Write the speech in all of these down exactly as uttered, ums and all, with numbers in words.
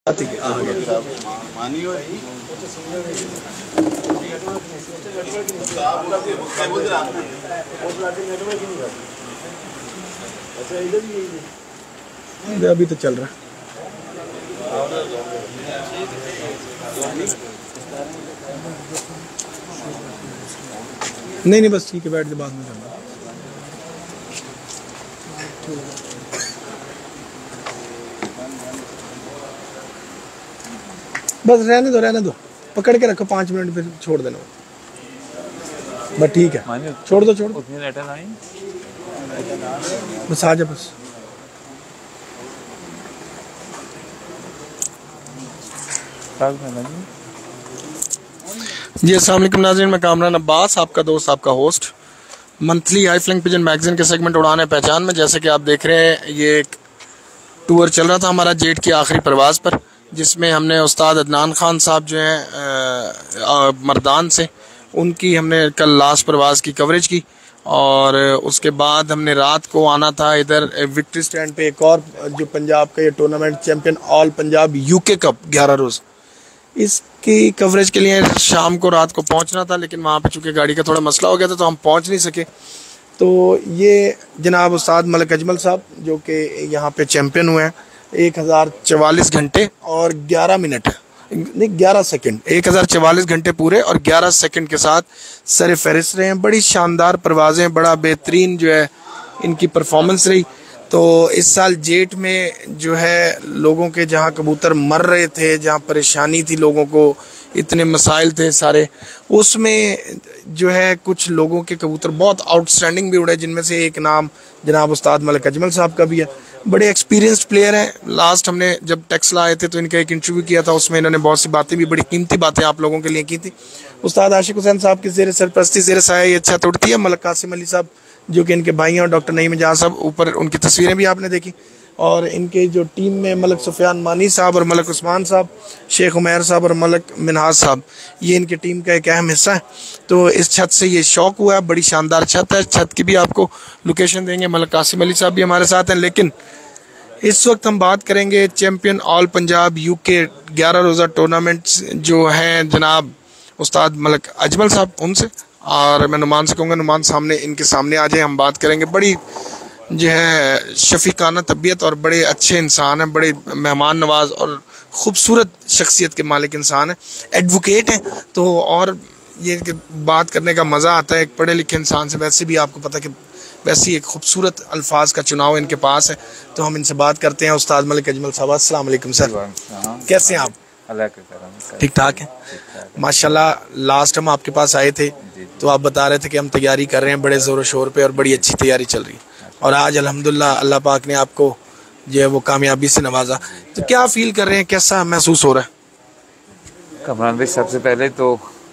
अभी तो चल रहा है। नहीं नहीं बस ठीक है, बैठ के बाद में करना। बस रहने दो रहने दो, पकड़ के रखो, पाँच मिनट फिर छोड़ देना। बस ठीक है, छोड़ दो छोड़ दो, बस आ जा बस। जी अस्सलाम वालेकुम नाज़रीन, मैं कामरान अब्बास, आपका दोस्त, आपका host, monthly high flying pigeon magazine के सेगमेंट उड़ान पहचान में। जैसे कि आप देख रहे हैं, ये एक टूर चल रहा था हमारा जेट की आखिरी परवाज़ पर, जिसमें हमने उस्ताद अदनान खान साहब जो हैं मर्दान से, उनकी हमने कल लास्ट परवाज़ की कवरेज की। और उसके बाद हमने रात को आना था इधर विक्ट्री स्टैंड पे एक और जो पंजाब का ये tournament champion all Punjab UK cup ग्यारह रोज़, इसकी कवरेज के लिए शाम को रात को पहुंचना था, लेकिन वहाँ पे चूँकि गाड़ी का थोड़ा मसला हो गया था तो हम पहुंच नहीं सके। तो ये जनाब उस्ताद मलिक अजमल साहब जो कि यहाँ पे चैम्पियन हुए हैं, एक हज़ार चवालीस घंटे और ग्यारह मिनट नहीं ग्यारह सेकंड, एक हज़ार चवालीस घंटे पूरे और ग्यारह सेकंड के साथ सर फहरिस्त रहे हैं। बड़ी शानदार परवाज़ें, बड़ा बेहतरीन जो है इनकी परफॉर्मेंस रही। तो इस साल जेट में जो है लोगों के जहाँ कबूतर मर रहे थे, जहाँ परेशानी थी लोगों को, इतने मसाइल थे सारे, उसमें जो है कुछ लोगों के कबूतर बहुत आउटस्टैंडिंग भी उड़े, जिनमें से एक नाम जनाब उस्ताद मलिक अजमल साहब का भी है। बड़े एक्सपीरियंस्ड प्लेयर हैं। लास्ट हमने जब टेक्सला आए थे तो इनका एक इंटरव्यू किया था, उसमें इन्होंने बहुत सी बातें भी, बड़ी कीमती बातें आप लोगों के लिए की थी। उस्ताद आशिक हुसैन साहब की ज़ेर सरपरस्ती ज़ेर साया ये अच्छा उड़ती है। मलिक कासिम अली साहब जो कि इनके भाई हैं, और डॉक्टर नईम जहाँ साहब, ऊपर उनकी तस्वीरें भी आपने देखी। और इनके जो टीम में मलिक सुफियान मानी साहब और मलिक उस्मान साहब, शेख उमैर साहब और मलिक मिनहाज साहब, ये इनकी टीम का एक अहम हिस्सा है। तो इस छत से ये शौक हुआ है, बड़ी शानदार छत है। छत की भी आपको लोकेशन देंगे, मलिक कासिम अली साहब भी हमारे साथ हैं। लेकिन इस वक्त हम बात करेंगे चैम्पियन ऑल पंजाब यूके ग्यारह रोज़ा टूर्नामेंट जो हैं जनाब उस्ताद मलिक अजमल साहब, उनसे। और मैं नुमान से कहूँगा नुमान सामने, इनके सामने आ जाए, हम बात करेंगे। बड़ी जो है शफीकाना तबीयत और बड़े अच्छे इंसान हैं, बड़े मेहमान नवाज और ख़ूबसूरत शख्सियत के मालिक इंसान हैं, एडवोकेट हैं। तो और ये बात करने का मज़ा आता है एक पढ़े लिखे इंसान से। वैसे भी आपको पता कि वैसे ही एक खूबसूरत अल्फाज का चुनाव इनके पास है। तो हम इनसे बात करते हैं। उस्ताद मलिक अजमल साहब, अस्सलाम वालेकुम सर, कैसे हैं आप? ठीक ठाक हैं माशाल्लाह। लास्ट हम आपके पास आए थे तो आप बता रहे थे कि हम तैयारी कर रहे हैं बड़े ज़ोर शोर पे और बड़ी अच्छी तैयारी चल रही है, और आज अल्हम्दुलिल्लाह अल्लाह पाक ने आपको जो है वो कामयाबी से नवाजा। तो क्या फील कर रहे हैं, कैसा महसूस हो रहा है? कमरान भाई, सबसे पहले तो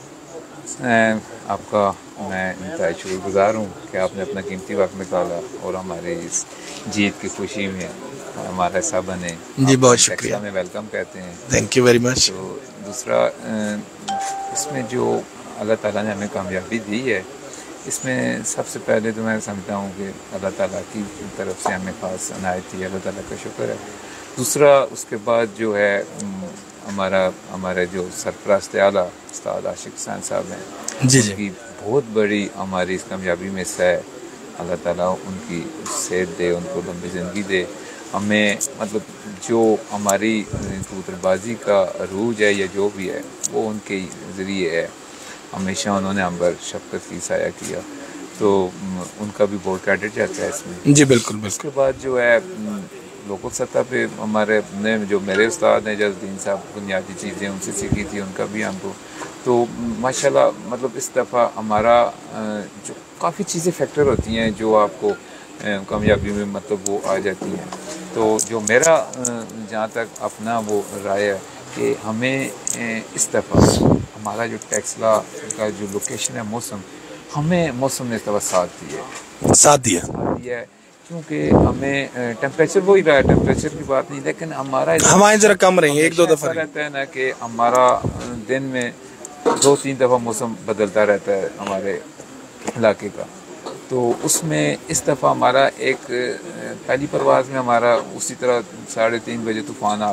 आपका मैं इंतहाई शुक्रगुज़ार हूँ कि आपने अपना कीमती वक्त निकाला और हमारे इस जीत की खुशी में हमारा हिस्सा बने। जी बहुत शुक्रिया, में वेलकम कहते हैं। Thank you very much. तो दूसरा, इसमें जो अल्लाह ताला ने हमें कामयाबी दी है, इसमें सबसे पहले तो मैं समझता हूँ कि अल्लाह ताला की तरफ से हमें खास अनायत थी, अल्लाह ताला का शुक्र है। दूसरा, उसके बाद जो है हमारा हमारे जो सरपरस्त आला उस्ताद आशिक हुसैन साहब हैं, जी उनकी बहुत बड़ी हमारी इस कामयाबी में से है। अल्लाह ताला उनकी सेहत दे, उनको लंबी ज़िंदगी दे। हमें मतलब जो हमारी कबूतरबाजी का रूज है या जो भी है वो उनके ज़रिए है। हमेशा उन्होंने हम पर शफ़क़त की साया किया, तो उनका भी बहुत क्रेडिट जाता है इसमें। जी बिल्कुल बिल्कुल। उसके बाद जो है लोकल सतह पे हमारे ने जो मेरे उस्ताद हैं जज़ुद्दीन साहब, बुनियादी चीज़ें उनसे सीखी थी, उनका भी हमको तो माशाल्लाह मतलब इस दफ़ा हमारा जो काफ़ी चीज़ें फैक्टर होती हैं जो आपको कामयाबी में मतलब वो आ जाती हैं। तो जो मेरा जहाँ तक अपना वो राय है कि हमें इस दफ़ा हमारा जो टेक्सला का जो लोकेशन है, मौसम, हमें मौसम ने इस दफ़ा साथ दिया साथ दिया दिया है क्योंकि हमें टेम्परेचर वो ही रहा है, टेम्परेचर की बात नहीं, लेकिन हमारा हवाएं जरा कम रही हैं, एक दो दफ़ा रहता है ना कि हमारा दिन में दो तीन दफ़ा मौसम बदलता रहता है हमारे इलाके का। तो उसमें इस दफ़ा हमारा एक पहली परवाज़ में हमारा उसी तरह साढ़े तीन बजे तूफ़ान आ गया,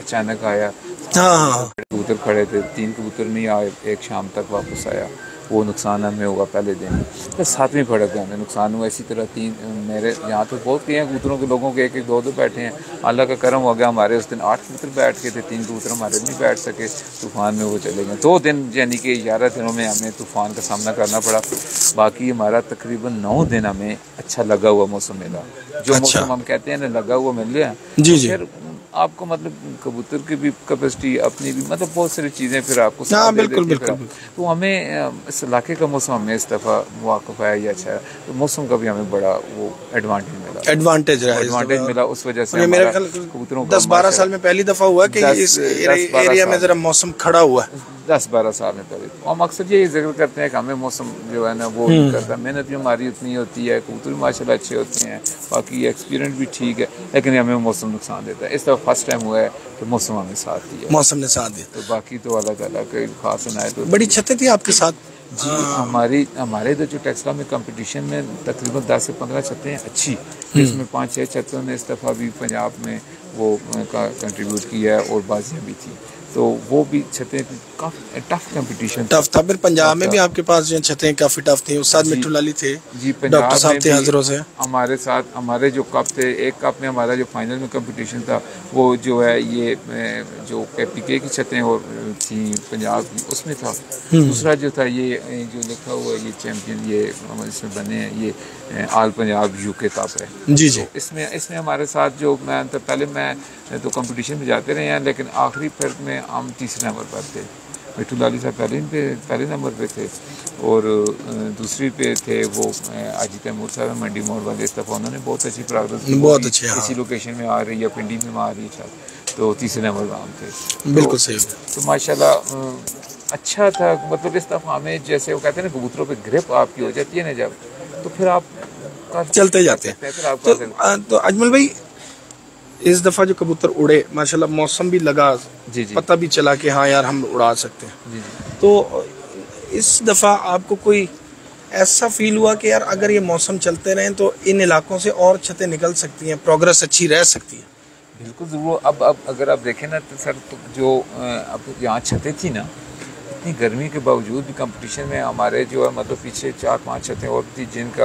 अचानक आया। हाँ हाँ कबूतर खड़े थे, तीन कबूतर नहीं आए, एक शाम तक वापस आया, वो नुकसान हमें हुआ पहले दिन। तो सातवीं फड़क में हमें नुकसान हुआ। इसी तरह तीन मेरे यहाँ तो बहुत कई हैं कबूतरों के, लोगों के एक एक दो दो बैठे हैं। अल्लाह का करम हो गया, हमारे उस दिन आठ कबूतर बैठ के थे, तीन कबूतर हमारे नहीं बैठ सके, तूफ़ान में वो चले गए। दो दिन यानी कि ग्यारह दिनों में हमें तूफ़ान का सामना करना पड़ा। बाकी हमारा तकरीबन नौ दिन हमें अच्छा लगा हुआ मौसम मिला। जो अच्छा। मौसम हम कहते हैं ना लगा हुआ मिल गया। जी जी। फिर आपको मतलब कबूतर की भी कैपेसिटी अपनी भी मतलब बहुत सारी चीज़ें फिर आपको साथ हाँ दे बिल्कुल देती है। बिल्कुल फिर बिल्कुल। तो हमें इस इलाके का मौसम हमें इस दफ़ा वाकफ है या अच्छा है, तो मौसम का भी हमें बड़ा वो एडवांटेज मिला एडवांटेज रहा है इस एडवांटेज दफा। मिला उस वजह से और ये मेरे हमारा ख्याल कबूतरों का दस बारह साल में पहली दफा हुआ कि दस- इस दस बारह एरिया में साल। जरा मौसम खड़ा हुआ है। दस बारह साल में पहले हम अक्सर यही जिक्र करते हैं कि हमें मौसम जो है ना वो नहीं करता, मेहनत भी हमारी उतनी होती है, कबूतर भी माशाल्लाह अच्छे होते हैं, बाकी एक्सपीरियंस भी ठीक है, लेकिन हमें मौसम नुकसान देता है। इस दफ़ा फर्स्ट टाइम हुआ है कि मौसम हमें साथ दिया, मौसम ने साथ दिया। तो बाकी तो अल्लाह ताला के खास इनायत होती है। बड़ी छतें थी आपके साथ? जी हमारी हमारे इधर जो टेक्सला में कंपटीशन में तकरीबन दस से पंद्रह छतें हैं अच्छी, जिसमें पाँच छः छतों ने इस दफ़ा भी पंजाब में वो कंट्रीब्यूट किया है और बाजियाँ भी थी, तो वो भी छतें काफ़ी टफ कंपटीशन टफ था। फिर पंजाब में भी आपके पास जो छतें काफी टफ थी, उस्ताद मिट्टू लाली थे, जी डॉक्टर साहब थे में हजरों से। हमारे साथ हमारे जो कप थे, एक कप में हमारा जो फाइनल में कंपटीशन था वो जो है ये जो पीके की छतें और थी पंजाब की उसमें था। दूसरा जो था ये जो लिखा हुआ ये चैम्पियन ये इसमें बने हैं ये आल पंजाब यूके कप है। जी जी। तो इसमें इसमें हमारे साथ जो मैं तो पहले मैं तो कंपटीशन में जाते रहे हैं, लेकिन आखिरी फिर में हम तीसरे नंबर पर थे। मिट्टू लाली साहब पहले पे पहले नंबर पे थे और दूसरी पे थे वो आजी तैमूर साहब मंडी मोड़ वाले। इस दफ़ा उन्होंने बहुत अच्छी प्रोग्रेस की, बहुत अच्छी, हाँ। इसी लोकेशन में आ रही है, पिंडी में आ रही है, तो तीसरे नंबर पर हम थे। बिल्कुल तो, सही। तो माशाल्लाह अच्छा था। मतलब इस दफ़ा हमें जैसे वो कहते हैं ना कबूतरों पे ग्रिप आपकी हो जाती है ना जब, तो फिर आप चलते जाते हैं। तो, तो अजमल भाई इस दफा जो कबूतर उड़े माशाल्लाह, मौसम भी लगा, जी जी, पता भी चला कि हाँ यार हम उड़ा सकते हैं। जी जी। तो इस दफा आपको कोई ऐसा फील हुआ कि यार अगर ये मौसम चलते रहे तो इन इलाकों से और छतें निकल सकती हैं, प्रोग्रेस अच्छी रह सकती है? बिल्कुल ज़रूर। अब अब अगर आप देखें ना तो सर, तो जो अब यहाँ छतें थी ना, इतनी गर्मी के बावजूद भी कंपटीशन में हमारे जो है मतलब पीछे चार पांच छतें और थी जिनका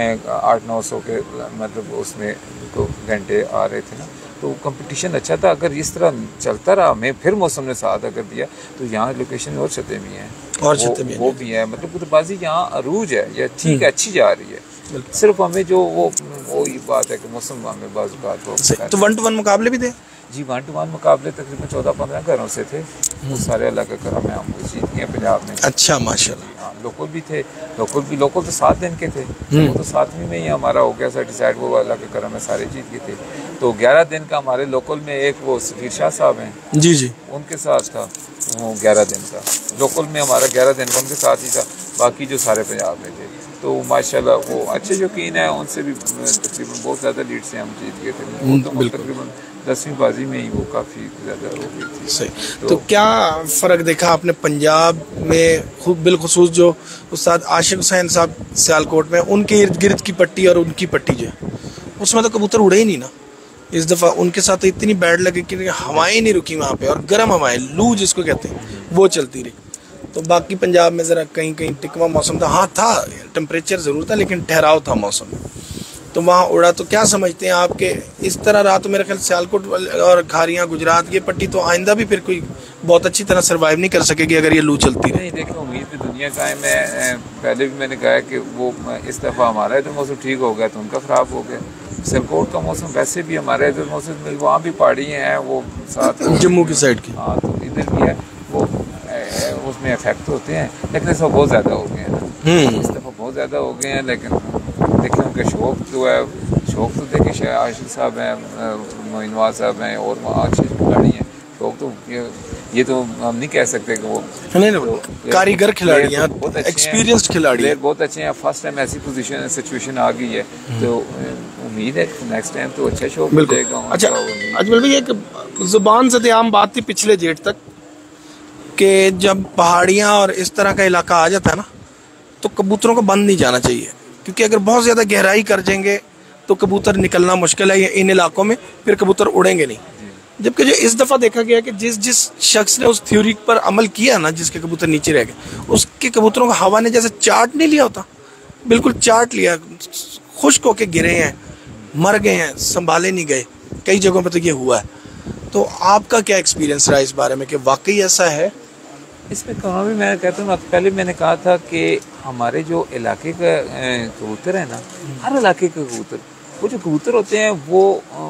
आठ नौ सौ के मतलब उसमें घंटे आ रहे थे ना, तो कंपटीशन अच्छा था। अगर इस तरह चलता रहा, हमें फिर मौसम ने साथ अगर दिया तो यहाँ लोकेशन में और छतें भी हैं और छतें भी वो भी है। मतलब कबूतरबाजी यहाँ अरूज है या ठीक है, अच्छी जा रही है। सिर्फ हमें जो वो वो ये बात है कि मौसम हमें बाज़ हो। तो वन टू वन मुकाबले भी थे? जी वन टू वन मुकाबले तकरीबन चौदह पंद्रह घरों से थे, वो सारे अलग करम है, हम जीत गए पंजाब में। अच्छा माशाल्लाह। हाँ लोकल भी थे, लोकल भी लोकल तो सात दिन के थे, वो तो सातवीं में ही हमारा हो गया सर डिसाइड, वो अल्लाह के करम में सारे जीत गए थे। तो ग्यारह दिन का हमारे लोकल में एक वो सफीर शाह साहब हैं, जी जी, उनके साथ था वो ग्यारह दिन का। लोकल में हमारा ग्यारह दिन का उनके साथ ही था, बाकी जो सारे पंजाब में थे। तो माशाल्लाह वो अच्छे शौकीन हैं, उनसे भी तकरीबन बहुत ज़्यादा लीड से हम जीत गए थे। तो तकरीबन दसवीं बाजी में ही वो काफ़ी ज़्यादा हो गई थी। सही। तो, तो क्या फ़र्क देखा आपने पंजाब में, खूब बिलखुसूस जो उस्ताद आशिक हुसैन साहब सियालकोट में, उनके इर्द गिर्द की पट्टी और उनकी पट्टी जो है उसमें तो कबूतर उड़े ही नहीं ना इस दफ़ा। उनके साथ तो इतनी बैड लगे कि हवाएं नहीं रुकी वहाँ पे, और गर्म हवाएं, लू जिसको कहते हैं, वो चलती रही। तो बाकी पंजाब में ज़रा कहीं कहीं टिकवा मौसम था, हाँ था, टेम्परेचर ज़रूर था लेकिन ठहराव था मौसम, तो वहाँ उड़ा। तो क्या समझते हैं आपके इस तरह रहा तो मेरे ख्याल सियालकोट और खारियाँ गुजरात ये पट्टी तो आइंदा भी फिर कोई बहुत अच्छी तरह सर्वाइव नहीं कर सकेगी अगर ये लू चलती रही? नहीं देखिए, उम्मीद तो दुनिया का है। मैं पहले भी मैंने कहा कि वो इस दफ़ा हमारा इधर मौसम ठीक हो गया तो उनका ख़राब हो गया। सियालकोट का मौसम वैसे भी हमारे इधर मौसम, वहाँ भी पहाड़ी हैं वो साथ जम्मू की साइड की, हाँ तो इधर भी है वो उसमें इफेक्ट होते हैं, लेकिन इस दफ़ा बहुत ज़्यादा हो गए हैं, इस दफ़ा बहुत ज़्यादा हो गए हैं। लेकिन देखिए उनके शौक जो है, शौक तो देखिए शाह आशिक साहब हैं, मोइनवाज साहब हैं और वहाँ अच्छे खिलाड़ी हैं। शौक तो ये, ये तो हम नहीं कह सकते कि वो नहीं नहीं कारीगर खिलाड़ी हैं, एक्सपीरियंस्ड खिलाड़ी हैं, बहुत अच्छे हैं। फर्स्ट टाइम ऐसी पोजीशन सिचुएशन आ गई है तो उम्मीद है नेक्स्ट टाइम तो अच्छा शौक मिलेगा। अच्छा अजमल भाई, एक जुबान से आम बात थी पिछले जेठ तक कि जब पहाड़ियाँ और इस तरह का इलाका आ जाता है ना तो कबूतरों को बंद नहीं जाना चाहिए, क्योंकि अगर बहुत ज़्यादा गहराई कर जाएंगे तो कबूतर निकलना मुश्किल है इन इलाकों में, फिर कबूतर उड़ेंगे नहीं। जबकि जो इस दफ़ा देखा गया कि जिस जिस शख्स ने उस थ्योरी पर अमल किया ना, जिसके कबूतर नीचे रह गए, उसके कबूतरों को हवा ने जैसे चाट नहीं लिया होता, बिल्कुल चाट लिया, खुश्क होके गिरे हैं, मर गए हैं, संभाले नहीं गए। कई जगहों पर तो ये हुआ है। तो आपका क्या एक्सपीरियंस रहा इस बारे में कि वाकई ऐसा है? इसमें कहाँ भी मैं कहता हूँ, पहले मैंने कहा था कि हमारे जो इलाके का कबूतर है ना, हर इलाके के कबूतर, वो जो कबूतर होते हैं वो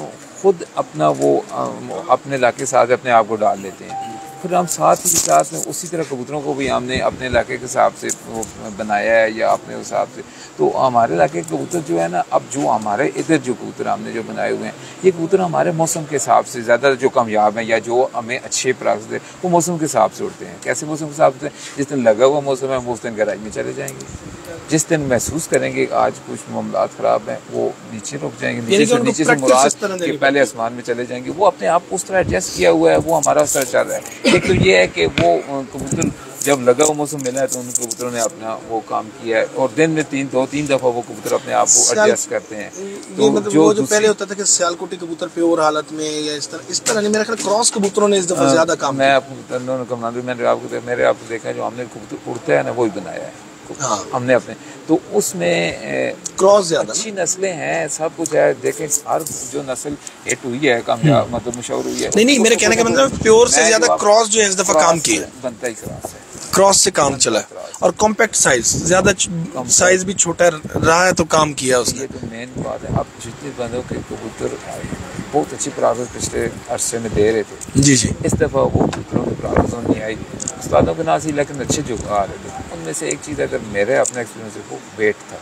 खुद अपना वो अपने इलाके के साथ अपने आप को डाल लेते हैं। फिर हम साथ ही साथ में उसी तरह कबूतरों को भी हमने अपने इलाके के हिसाब से वो बनाया है या अपने हिसाब से। तो हमारे इलाके के कबूतर जो है ना, अब जो हमारे इधर जो कबूतर हमने जो बनाए हुए हैं, ये कबूतर हमारे मौसम के हिसाब से ज़्यादा जो कामयाब हैं या जो हमें अच्छे प्राप्त है, वो मौसम के हिसाब से उड़ते हैं। कैसे मौसम के हिसाब से? जिस दिन लगा हुआ मौसम है, वो उस दिन गहराई में चले जाएंगे। जिस दिन महसूस करेंगे आज कुछ मामलात ख़राब हैं, वो नीचे रुक जाएंगे, नीचे से नीचे से मुराद के पहले आसमान में चले जाएंगे। वो अपने आप उस तरह एडजस्ट किया हुआ है, वो हमारा उस तरह चल रहा है। एक तो ये है कि वो कबूतर जब लगा हुआ मौसम मिला है तो उन कबूतरों ने अपना वो काम किया है, और दिन में तीन दो तीन दफ़ा वो कबूतर अपने आप को एडजस्ट करते हैं। तो मतलब जो, जो पहले होता था कि सियालकोटी कबूतर प्योर हालत में या इस तरह इस तरह नहीं, मेरा ख्याल क्रॉस कबूतरों ने इस दफ़ा ज़्यादा काम। मैं आपको मैंने आपको मेरे आपको देखा है, जो हमने कबूतर उड़ता है ना, वही बनाया है। हाँ। हमने अपने तो उसमें क्रॉस ज्यादा अच्छी नस्लें हैं, सब कुछ है। देखें हर जो नस्ल हिट हुई है, कामयाब मतलब मशहूर हुई है। नहीं नहीं, मेरे कहने का मतलब प्योर से ज्यादा क्रॉस जो है इस दफा काम किया, बनता ही क्रॉस है, क्रॉस से काम चला है। और कॉम्पैक्ट साइज, ज्यादा साइज भी छोटा रहा है तो काम किया उसने। ये तो मेन बात है। अब जितने बंदों के कबूतर बहुत अच्छी प्राप्त पिछले अरसे में दे रहे थे, जी जी, इस दफ़ा वो कबूतरों की प्राप्त नहीं आई, उस्तादों के नाम से, लेकिन अच्छे जो आ रहे थे। उनमें से एक चीज़ अगर मेरे अपना एक्सपीरियंस है, वो वेट था।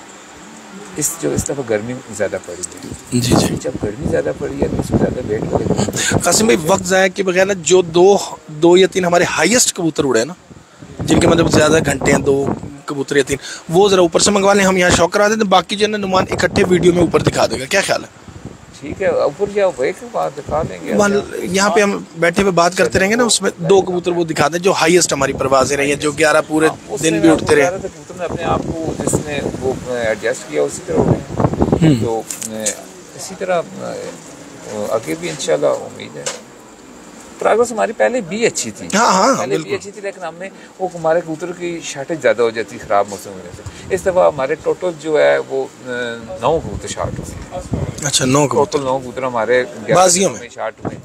इस जो इस दफ़ा गर्मी ज़्यादा पड़ी है, जी जी, जब गर्मी ज़्यादा पड़ी है तो उसमें ज़्यादा वेट लगेगा। कासिम भाई, वक्त ज़ाया के बगैर ना, जो दो दो या तीन हमारे हाईएस्ट कबूतर उड़े ना, जिनके मतलब ज़्यादा घंटे हैं, दो कबूतर या तीन, वो ज़रा ऊपर से मंगवा लें, हम यहाँ शौक करा देते, बाकी जो है नुमान इकट्ठे वीडियो में ऊपर दिखा देगा। क्या ख्याल है? ठीक है, ऊपर क्या बात दिखा देंगे, यहाँ पे हम बैठे हुए बात करते रहेंगे ना, उसमें दो कबूतर वो दिखा दें जो हाईएस्ट हमारी परवाजें रही हैं, जो ग्यारह पूरे दिन भी उठते रहे। कबूतर ने अपने आप को जिसने वो एडजस्ट किया उसी तरह उड़े, तो इसी तरह आगे भी इंशाल्लाह उम्मीद है। प्रोग्रेस हमारी पहले भी अच्छी थी, हाँ हाँ, पहले भी अच्छी थी, लेकिन हमने वो हमारे कबूतर की शार्टेज ज़्यादा हो जाती ख़राब मौसम होने से। इस दफ़ा हमारे टोटल जो है वो नौ कबूतर शार्ट हो गए। अच्छा, नौ टोटल नौ कबूतर हमारे बाजियों में शार्ट हुए,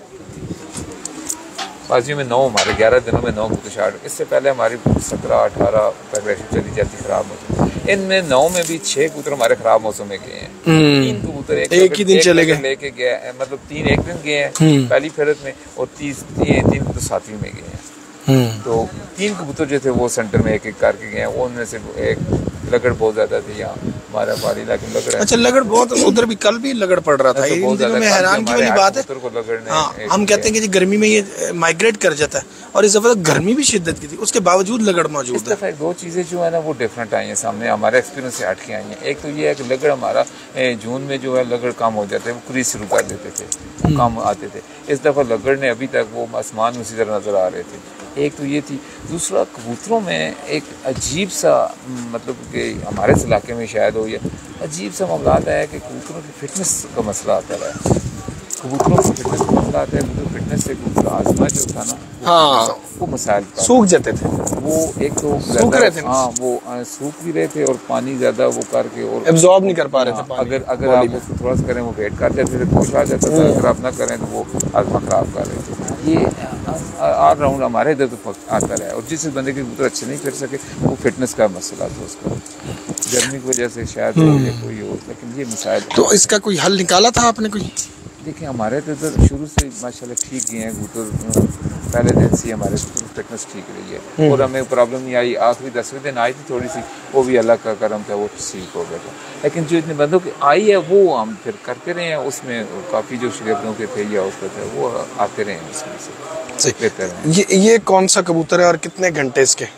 बाजियों में नौ, हमारे ग्यारह दिनों में नौ कबूतर शार्ट। इससे पहले हमारी सत्रह अठारह प्रोग्रेशन चली जाती ख़राब मौसम। इनमें नौ में भी छह कबूतर हमारे ख़राब मौसम में गए हैं। तीन कबूतर एक, एक ही दिन चले गए, लेके गए, मतलब तीन एक दिन गए हैं पहली फेरत में, और तीस तीन तीन तो सातवीं में गए हैं। तो तीन कबूतर जो थे वो सेंटर में एक एक करके गए हैं। वो उनमें से एक लगड़ बहुत ज्यादा थी यहाँ हमारा पारी, लेकिन लगड़, अच्छा लगड़ बहुत, उधर भी कल भी लगड़ पड़ रहा था। इन दिनों में हैरान की वाली बात है, हाँ, हम कहते हैं कि गर्मी में ये माइग्रेट कर जाता है, और इस दफा गर्मी भी शिद्दत की थी, उसके बावजूद लगड़ मौजूद है। दो चीजें जो है ना वो डिफरेंट आई हैं सामने, हमारे एक्सपीरियंस से हट के आई हैं। एक तो ये है कि लगड़ हमारा जून में जो है लगड़ कम हो जाते हैं, वो क्रीज शुरू कर देते थे, कम आते थे। इस दफा लगड़ ने अभी तक वो आसमान में उसी तरह नजर आ रहे थे। एक तो ये थी। दूसरा, कबूतरों में एक अजीब सा, मतलब कि हमारे इलाके में शायद हो, ये अजीब सा मामला आता है कि कबूतरों की फिटनेस का मसला आता है। कबूतरों की फिटनेस का मसला आता है, कबूतर फिटनेस से कबूतर आजमा जो था ना, हाँ, वो मसाइल सूख जाते थे। वो एक तो सूख रहे थे, हाँ, वो सूख भी रहे थे और पानी ज़्यादा वो करके और एब्जॉर्ब नहीं कर पा रहे थे। अगर अगर आप उसको थोड़ा सा करें वो वेट कर जाते थे, पोश आ जाता था। अगर आप ना करें तो वो आजमा ख़राब कर रहे थे। ये ऑल राउंड हमारे इधर तो आता रहा है। और जिस बंदे के कबूतर अच्छे नहीं फिर सके, वो फिटनेस का मसला था उसका, गर्मी की वजह से शायद हो या कोई हो, लेकिन ये मसाइल। तो इसका कोई हल निकाला था आपने कोई? देखिए, हमारे तो इधर शुरू से माशाल्लाह ठीक गए हैं कबूतर, पहले दिन से हमारे फिटनेस ठीक रही है और हमें प्रॉब्लम नहीं आई। आखिरी दसवें दिन आई थी थोड़ी सी, वो भी अल्लाह का करम था, वो ठीक हो गया था। लेकिन जो इतने बंदों की आई है वो हम फिर करते रहे हैं, उसमें काफ़ी जो शिकस्तों के थे या उसके थे वो आते रहे हैं उसमें से बेहतर है। ये ये कौन सा कबूतर है और कितने घंटे इसके?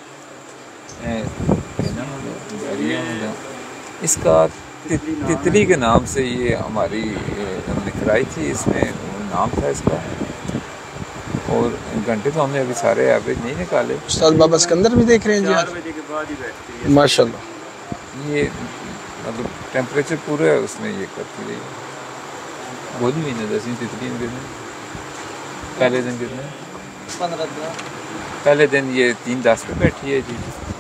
इसका तितली के नाम से ये हमारी लिखराई थी, इसमें नाम था इसका। और घंटे तो हमने अभी सारे एवरेज नहीं निकाले। उस्ताद बाबा सिकंदर भी देख रहे हैं जी, चार बजे के बाद ही बैठती है माशाल्लाह। ये मतलब टेम्परेचर पूरा है उसमें ये करती रही, बहुत महीने दस तितली पहले दिन कितने? पंद्रह दिन। पहले दिन ये तीन दस पे बैठी है जी,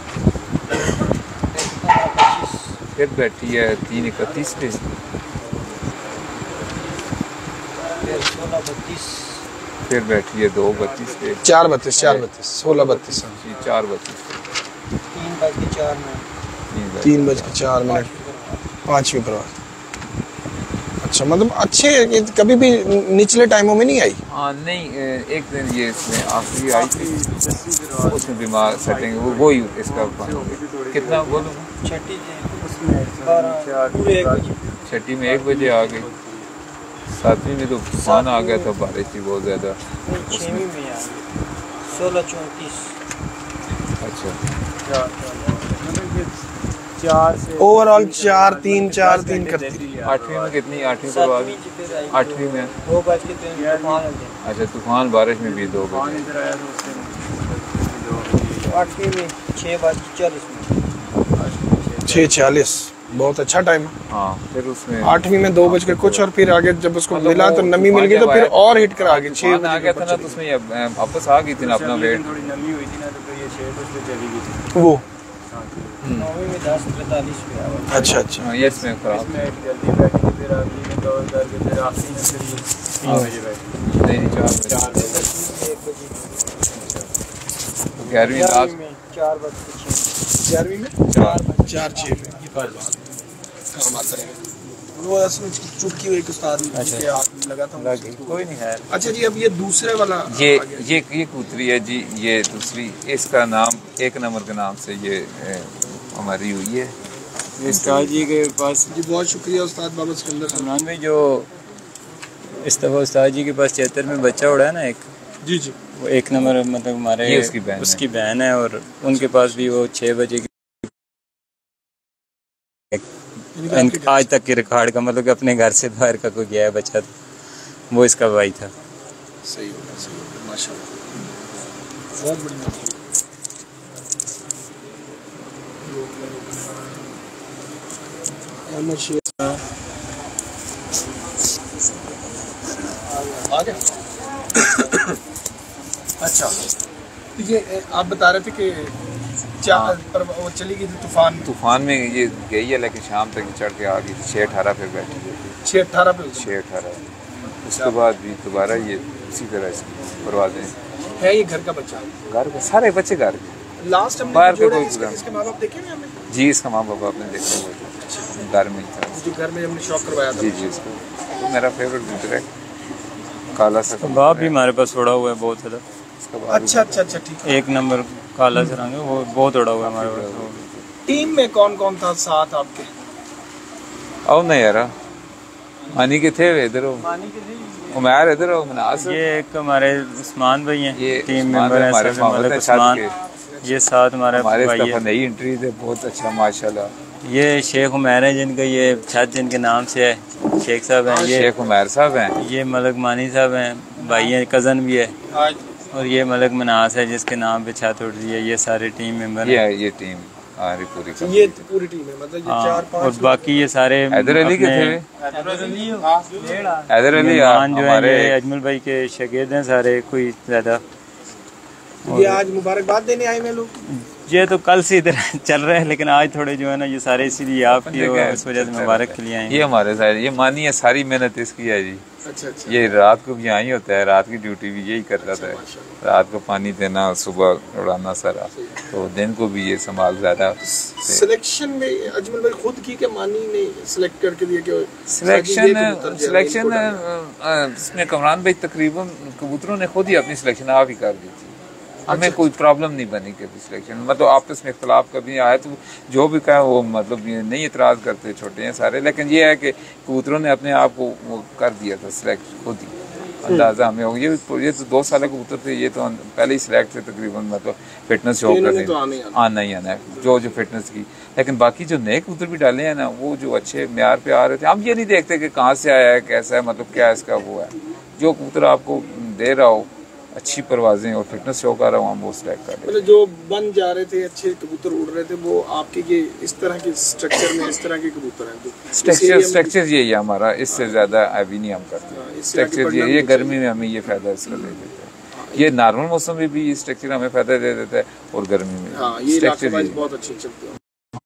फिर बैठी है तीन इकतीस पे, फिर सोलह बत्तीस, फिर बैठी है दो बत्तीस पे, चार बत्तीस चार बत्तीस सोलह बत्तीस जी चार बत्तीस पे, तीन बज के चार मिनट, तीन बज के चार मिनट पाँचवीं परवाज़। अच्छा, मतलब अच्छे, कभी भी निचले टाइमों में नहीं आई? हाँ नहीं, एक दिन ये इसमें आखिरी आई थी, उसमें बीमार सेटिंग वो वही इसका बंद हो गया। कितना बोलूँ? छठी पूरे एक बजे, छठी में एक बजे आ गई, सातवीं में तो तूफान आ गया था, बारिश थी बहुत ज़्यादा। छवीं में आ गई सोलह चौंतीस। अच्छा, चार से ओवरऑल चार तीन चार तीन करती। आठवीं में कितनी? आठवीं के बाद आठवीं में दो बज के तीन तूफान हो गया। अच्छा, तूफान बारिश में भी दो बजे। आठवीं में छः बज के चालीस मिनट, छः छियालीस, बहुत अच्छा टाइम है। हाँ, फिर उसमें आठवीं में दो बज के कुछ, और फिर आगे जब उसको मतलब मिला तो वो नमी मिल गई तो फिर और हिट करा गई। छः तूफान आ गया था ना, तो उसमें ये वापस आ गई थी ना अपना वेट। थोड़ी नमी हुई थी ना, तो फिर ये छः बज पे चली गई थी। वो नौवीं में दस पैंतालीस पे आया। अच्छा अच्छा। हाँ, ये इसमें खराब इसमें एक जल्दी बैठी थी, फिर अगली में कवर करके फिर आखिरी में फिर ये तीन बजे बैठी। नहीं नहीं, चार बजे। चार बजे एक बजे तो ग्यारहवीं लास्ट में चार बज के छः, ग्यारहवीं में चार चार छः पे काम आता है। वो असल चुटकी हुई एक उस्ताद के हाथ में लगा था। कोई नहीं है। अच्छा जी, अब ये दूसरे वाला ये ये ये कबूतरी है जी, ये दूसरी, इसका नाम एक नंबर के नाम से ये ए, हमारी हुई है। उस्ताद जी के पास, जी बहुत शुक्रिया उस्ताद बाबा सिकंदर साहब। इमरान भाई, जो इस दफ़ा उस्ताद जी के पास चैतर में बच्चा उड़ा है ना एक, जी जी, वो एक नंबर मतलब हमारे ये उसकी बहन उसकी बहन है, और उनके पास भी वो छः बजे की आज तक के रिकॉर्ड का, मतलब कि अपने घर से बाहर का कोई गया है बच्चा, तो वो इसका भाई था। सही होगा सही होगा, माशाल्लाह बहुत बढ़िया। आ गया। अच्छा, ये आप बता रहे थे कि चार पर वो चली गई थी तूफान में। तूफान में ये गई है, लेकिन शाम तक चढ़ के आ गई थी। छः अठारह पे बैठी थी, छः अठारह पे छः अठारह उसके बाद भी दोबारा ये उसी तरह इसकी परवाजें है। ये घर का बच्चा, घर के सारे बच्चे घर के। लास्ट हम बाहर का कोई इसके, इसके माँ बाप देखे हुए हमने। जी, इसका माँ बाप आपने देखा हुआ घर में ही था जो घर में हमने शौक करवाया था। जी जी, इसको तो मेरा फेवरेट कबूतर है, काला सा बाप भी हमारे पास उड़ा हुआ है बहुत ज़्यादा। इसका बाप अच्छा अच्छा अच्छा, ठीक है। एक नंबर काला सा रंग है, वो बहुत उड़ा हुआ है हमारे पास। टीम में कौन कौन था साथ आपके? आओ ना यार, मानी के थे वे इधर हो, उमैर इधर हो, मनास। ये एक हमारे उस्मान भाई हैं, ये टीम उस्मान मेंबर हैं, हमारे सब मोहम्मद मतलब हैं उस्मान। साथ ये साथ हमारे हमारे इस भाई दफा है। नई एंट्री थे, बहुत अच्छा माशाल्लाह। ये शेख उमैर है, जिनका ये छत जिनके नाम से है, शेख साहब हैं। ये शेख उमैर साहब हैं। ये मलक मानी साहब हैं, भाई हैं, कज़न भी है। और ये मलक मनास है, जिसके नाम पे छत उड़ रही है। ये सारे टीम मेंबर ये हैं। ये टीम हमारी पूरी का ये पूरी टीम है, मतलब ये हाँ, चार पांच। और बाकी ये सारे हैदर अली के थे वे? हैदर हैदर अली मेहमान जो है हमारे ये अजमल भाई के शागिर्द हैं सारे, कोई ज़्यादा। ये आज मुबारकबाद देने आए हैं लोग। ये तो कल से इधर चल रहे हैं, लेकिन आज थोड़े जो है ना, ये सारे इसीलिए आपकी और इस वजह से मुबारक के लिए आए ये हैं। हमारे सारे, ये मानी है, सारी मेहनत इसकी है जी। अच्छा अच्छा, ये रात को भी यहाँ ही होता है, रात की ड्यूटी भी यही करता था। रात को पानी देना, सुबह उड़ाना सारा, तो दिन को भी ये संभाल ज़्यादा। सिलेक्शन में अजमल भाई खुद की के मानी ने सिलेक्ट करके दिया कि सिलेक्शन सिलेक्शन इसमें कमरान भाई तकरीबन कबूतरों ने खुद ही अपनी सिलेक्शन आप ही कर दी थी। हमें कोई प्रॉब्लम नहीं बनी कभी सिलेक्शन, मतलब आपस में इख्तलाफ कभी आया तो जो भी कहा वो मतलब ये नहीं इतराज़ करते, छोटे हैं सारे। लेकिन ये है कि कबूतरों ने अपने आप को वो कर दिया था सिलेक्ट खुद ही, अंदाज़ा हमें हो। ये ये तो दो साल के कबूतर थे, ये तो पहले ही सिलेक्ट थे तकरीबन, मतलब फिटनेस शो कर रहे आना ही आना है जो जो फिटनेस की। लेकिन बाकी जो नए कबूतर भी डाले हैं ना, वो जो अच्छे म्यार पे आ रहे थे, हम ये नहीं देखते कि कहाँ से आया है, कैसा है, मतलब क्या इसका वो है। जो कबूतर आपको दे रहा हो अच्छी परवाजें और फिटनेस शो कर रहा हूँ, हम वो सिलेक्ट कर लेते हैं। मतलब जो बन जा रहे थे, अच्छे कबूतर उड़ रहे थे, वो आपके ये इस तरह के स्ट्रक्चर में इस तरह के कबूतर हैं जो स्ट्रक्चर स्ट्रक्चर यही है हमारा, इससे ज़्यादा हैवी नहीं हम करते। स्ट्रक्चर ये ये गर्मी में हमें ये फ़ायदा इसका दे देता है, ये नॉर्मल मौसम में भी ये स्ट्रक्चर हमें फ़ायदा दे देता है और गर्मी में स्ट्रक्चर बहुत अच्छे चलते हैं।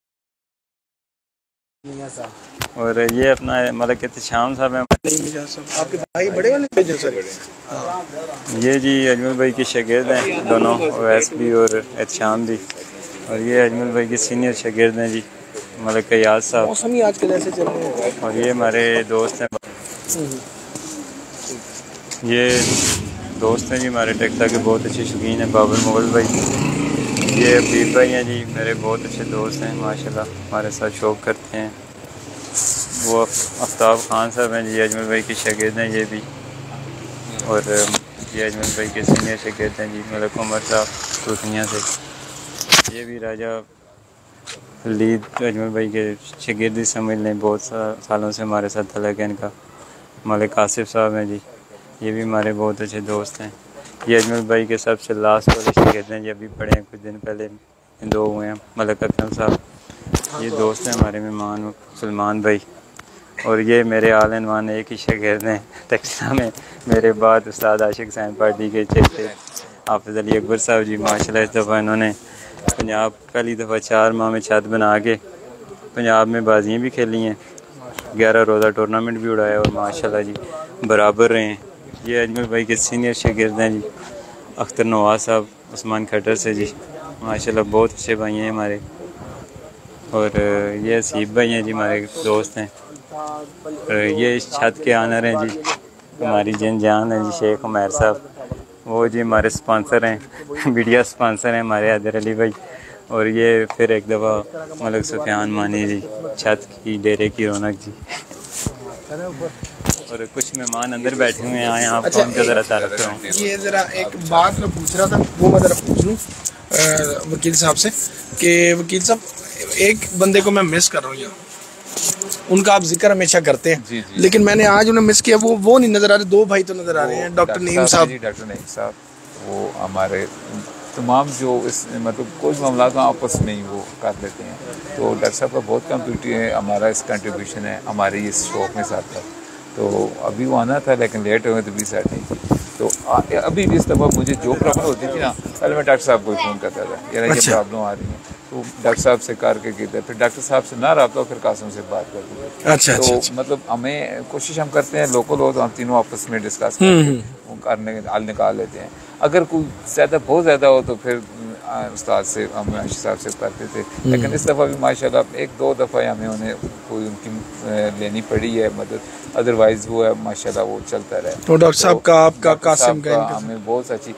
और ये अपना मतलब कहते शाम साहब हैं, आपके भाई बड़े वाले पेज सर? ये जी अजमल भाई के शागिर्द हैं दोनों, वैस भी और एहतशाम भी, और ये अजमल भाई के सीनियर शागिर्द हैं जी मलिक कयास साहब। मौसम ही आजकल ऐसे चल रहे हैं। और ये हमारे दोस्त हैं, ये दोस्त हैं जी हमारे टेक्टा के बहुत अच्छे शौकीन हैं, बाबर मुगल भाई। ये हबीब भाई हैं जी मेरे बहुत अच्छे दोस्त हैं माशाल्लाह, हमारे साथ शौक करते हैं। वो आफ्ताब खान साहब हैं जी अजमल भाई के शागिर्द हैं ये भी, और ये अजमल भाई के सीनियर शागिर्द हैं जी मलिक उमर साहब सूफिया से। ये भी राजा लीद अजमल भाई के शागिर्द ही समझ लें, बहुत सा, सालों से हमारे साथ तलक है इनका। मलिक आसिफ साहब हैं जी, ये भी हमारे बहुत अच्छे दोस्त हैं। ये अजमल भाई के सबसे लास्ट वाले शागिर्द हैं जी, अभी पढ़े हैं कुछ दिन पहले दो हुए हैं, मलिक अकरम साहब। ये दोस्त हैं हमारे मेहमान सलमान भाई, और ये मेरे आल इनवान एक ही शागिर्द हैं टेक्सला में, मेरे बाद उस्ताद आशिक हुसैन पार्टी के चेते हाफिज़ अली अकबर साहब जी। माशाल्लाह इस दफ़ा इन्होंने पंजाब पहली दफ़ा चार माह में छत बना के पंजाब में बाजियाँ भी खेली हैं, ग्यारह रोज़ा टूर्नामेंट भी उड़ाया और माशाल्लाह जी बराबर रहे हैं। ये अजमल भाई के सीनियर शागिर्द हैं जी अख्तर नवाज साहब उस्मान खटर से जी, माशाल्लाह बहुत अच्छे भाई हैं हमारे। और ये हसीब भाई हैं जी हमारे दोस्त हैं। और ये इस छत के आनर हैं जी हमारी जिन जान है जी शेख उमैर साहब, वो जी हमारे स्पॉन्सर हैं, मीडिया स्पॉन्सर हैं हमारे हैदर अली भाई। और ये फिर एक दफ़ा मलिक सुफियान मानी जी छत की डेरे की रौनक जी। और कुछ मेहमान अंदर बैठे हुए हैं, आए आप अच्छा, उनका ज़रा तारुफ कराऊँ। ये ज़रा एक बात मैं पूछ रहा था, वो मैं ज़रा पूछ लूँ वकील साहब से कि वकील साहब एक बंदे को मैं मिस कर रहा हूँ यहाँ, उनका आप जिक्र हमेशा करते हैं, जी, जी। लेकिन मैंने आज उन्हें मिस किया, वो वो नहीं नज़र आ रहे, दो भाई तो नज़र आ रहे हैं, डॉक्टर नईम साहब। डॉक्टर नईम साहब वो हमारे तमाम जो इस मतलब कोई मामला तो आपस में ही वो कर लेते हैं, तो डॉक्टर साहब का बहुत कंट्रीब्यूशन है, हमारा इस कंट्रीब्यूशन है हमारे इस शौक में साथ था। तो अभी वो आना था लेकिन लेट हो गए तो भी सेट नहीं थी। तो आ, अभी भी इस दफ़ा मुझे जो प्रॉब्लम होती थी ना, पहले मैं डॉक्टर साहब को फ़ोन करता था, यार ये प्रॉब्लम आ रही है, तो डॉक्टर साहब से करके कहते फिर डॉक्टर साहब से ना रहा, फिर कासिम से बात करते थे। अच्छा, तो अच्छा, मतलब हमें कोशिश हम करते हैं लोकल हो तो हम तीनों आपस में डिस्कस करके वो करने हल निकाल लेते हैं। अगर कोई ज़्यादा बहुत ज़्यादा हो तो फिर उस्ताद से हम आशिक साहब से करते थे, लेकिन इस दफ़ा भी माशाल्लाह एक दो दफ़ा हमें उन्हें कोई उनकी लेनी पड़ी है मदद, अदरवाइज़ वो है माशाल्लाह वो चलता रहा। तो डॉक्टर साहब का आपका कासिम का हमें बहुत अच्छी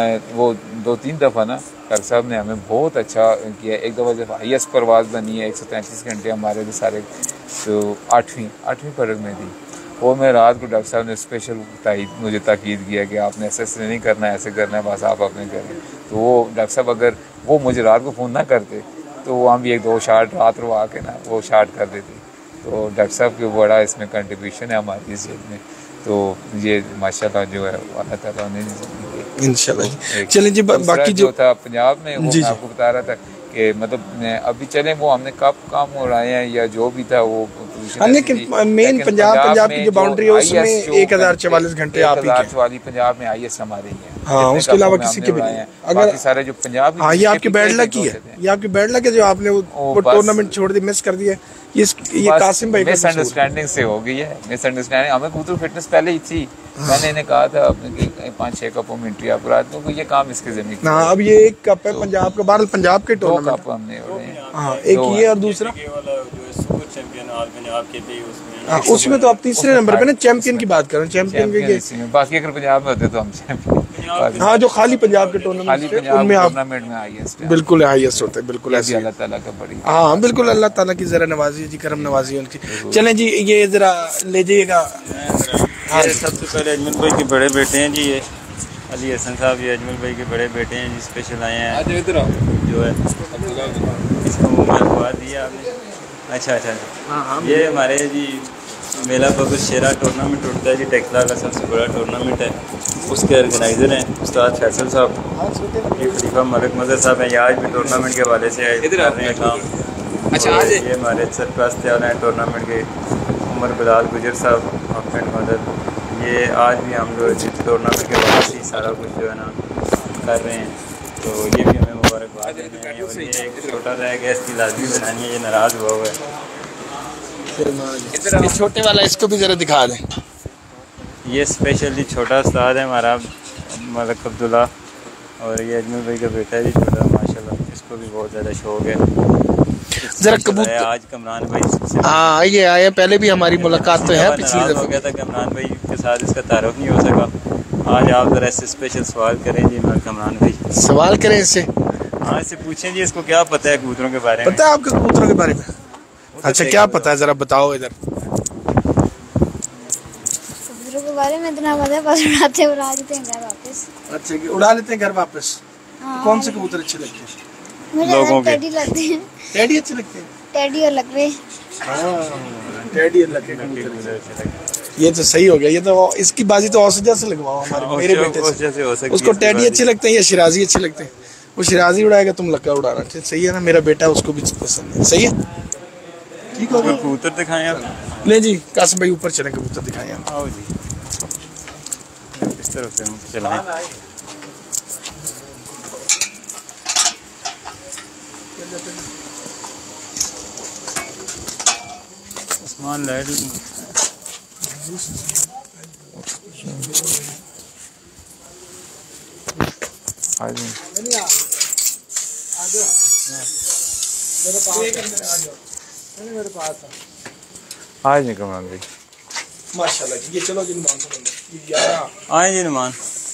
वो दो तीन दफ़ा ना डॉक्टर साहब ने हमें बहुत अच्छा किया। एक दफ़ा जब आई एस परवाज़ बनी है एक सौ तैंतीस घंटे हमारे भी सारे, तो आठवीं आठवीं फर्क में थी वो, मैं रात को डॉक्टर साहब ने स्पेशल ताकीद मुझे ताकीद किया कि आपने ऐसे ऐसे नहीं करना है, ऐसे करना है, बस आप अपने करें। तो वो डॉक्टर साहब अगर वो मुझे रात को फ़ोन ना करते तो हम भी एक दो शार्ट रात रवा के ना वो शार्ट कर देते। तो डॉक्टर साहब के बड़ा इसमें कंट्रीब्यूशन है हमारी इस जेल में, तो ये माशाल्लाह जो है अल्लाह ताला ने इंशाल्लाह। चलें जी, बाकी जो था पंजाब में वो मैं आपको बता रहा था कि मतलब अभी चले वो हमने कब काम उड़ाए हैं या जो भी था वो, लेकिन मेन पंजाब पंजाब की जो बाउंड्री है उसमें एक हजार चवालीस घंटे आप ही के वाली पंजाब में आई एस हमारे ही हैं। हाँ, उसके अलावा किसी के भी नहीं। अगर सारे जो पंजाब, हाँ, ये आपकी बैड लक ही है, ये आपकी बैड लक है जो आपने वो टूर्नामेंट छोड़ दी, मिस कर दिया। ये ये कासिम भाई मिसअंडरस्टैंडिंग से हो गई है, मिसअंडरस्टैंडिंग। हमें कबूतर फिटनेस पहले ही थी, मैंने इन्हें कहा था अपने पाँच छह कपों में एंट्री आप करा दो, ये काम इसके जमीन। हाँ, अब ये एक कप है पंजाब का, बारह पंजाब के टूर्नामेंट कप हमने, हाँ एक ये और दूसरा हाँ, उसमें तो आप तीसरे नंबर पे ना चैंपियन की बात कर रहे हैं, चैंपियन के बाकी अगर पंजाब में होते तो हम चैंपियन। हाँ, जो खाली पंजाब के टूर्नामेंट उनमें आप टूर्नामेंट में हाईएस्ट बिल्कुल हाईएस्ट होते हैं, बिल्कुल ऐसे अल्लाह ताला का बड़ी। हाँ बिल्कुल, अल्लाह ताला की जरा नवाजी जी, करम नवाजी है उनकी। चलें जी, ये जरा ले जाइएगा। हाँ, सबसे पहले अजमल भाई के बड़े बेटे हैं जी, ये अली हसन साहब, ये अजमल भाई के बड़े बेटे हैं जी, स्पेशल आए हैं जो है इसको मुबारकबाद दिया आपने। अच्छा अच्छा अच्छा, ये हमारे जी मेला बबूल शेरा टूर्नामेंट उठता है जी, टेक्ला का सबसे बड़ा टूर्नामेंट है, उसके ऑर्गेनाइज़र हैं उस्ताद फैसल साहब। ये खलीफा मलिक मजर साहब हैं, ये आज भी टूर्नामेंट के हवाले से कर रहे हैं काम। अच्छा, आज ये हमारे सरप्रस्त हैं टूर्नामेंट के उमर बिलाल गुजर साहब ऑफेंड मदद, ये आज भी हम लोग टूर्नामेंट के हवाले से सारा कुछ जो है ना कर रहे हैं, तो ये भी हमें मुबारकबाद देते हैं। और ये एक छोटा रह गया, इसकी लाजमी बनानी है, ये नाराज़ हुआ हुआ है। इस छोटे वाला इसको भी ज़रा दिखा दें। ये स्पेशली छोटा उस्ताद है हमारा मलिक अब्दुल्ला, और ये अजमल भाई का बेटा भी छोटा माशाल्लाह, इसको भी बहुत ज़्यादा शौक है। जरा कबूतर आज कमरान भाई हाँ ये आए, पहले भी हमारी मुलाकात तो है पिछली दफ़ा हो गया था, कमरान भाई के साथ इसका तारुफ नहीं हो सका। आज आप ज़रा इससे स्पेशल सवाल करें जी कमरान भाई। सवाल करें इससे? हाँ इससे पूछें जी इसको क्या पता है कबूतरों के बारे में। पता है आपको कबूतरों के बारे में? अच्छा क्या पता है, ज़रा बताओ इधर। कबूतरों के बारे में इतना पता है, बस उड़ाते उड़ा देते हैं घर वापस। अच्छा कि उड़ा लेते हैं घर वापस। हाँ, कौन से कबूतर अच्छे लगते हैं? मुझे लोगों के टेडी लगते हैं। टेडी अच्छे लगते हैं? टेडी और लकवे। हाँ टेडी और लकवे कबूतर, ये तो सही हो गया। ये तो इसकी बाजी तो औसजा से लगवाओ हमारे मेरे बेटे से। उसको टेडी अच्छे लगते हैं या शिराजी अच्छे लगते हैं? वो शिराजी उड़ाएगा, तुम लक्का उड़ाना। सही है ना, मेरा बेटा उसको भी पसंद है। सही है, ठीक हो गया। कबूतर दिखाएं आप। ले जी कासिम भाई ऊपर चलें, कबूतर दिखाएं आप। आओ जी इस तरफ से चलाएं। आसमान लाइट आज नहीं कमरान भाई माशाल्लाह। ये चलो जी नुमान को आए जी नुमान।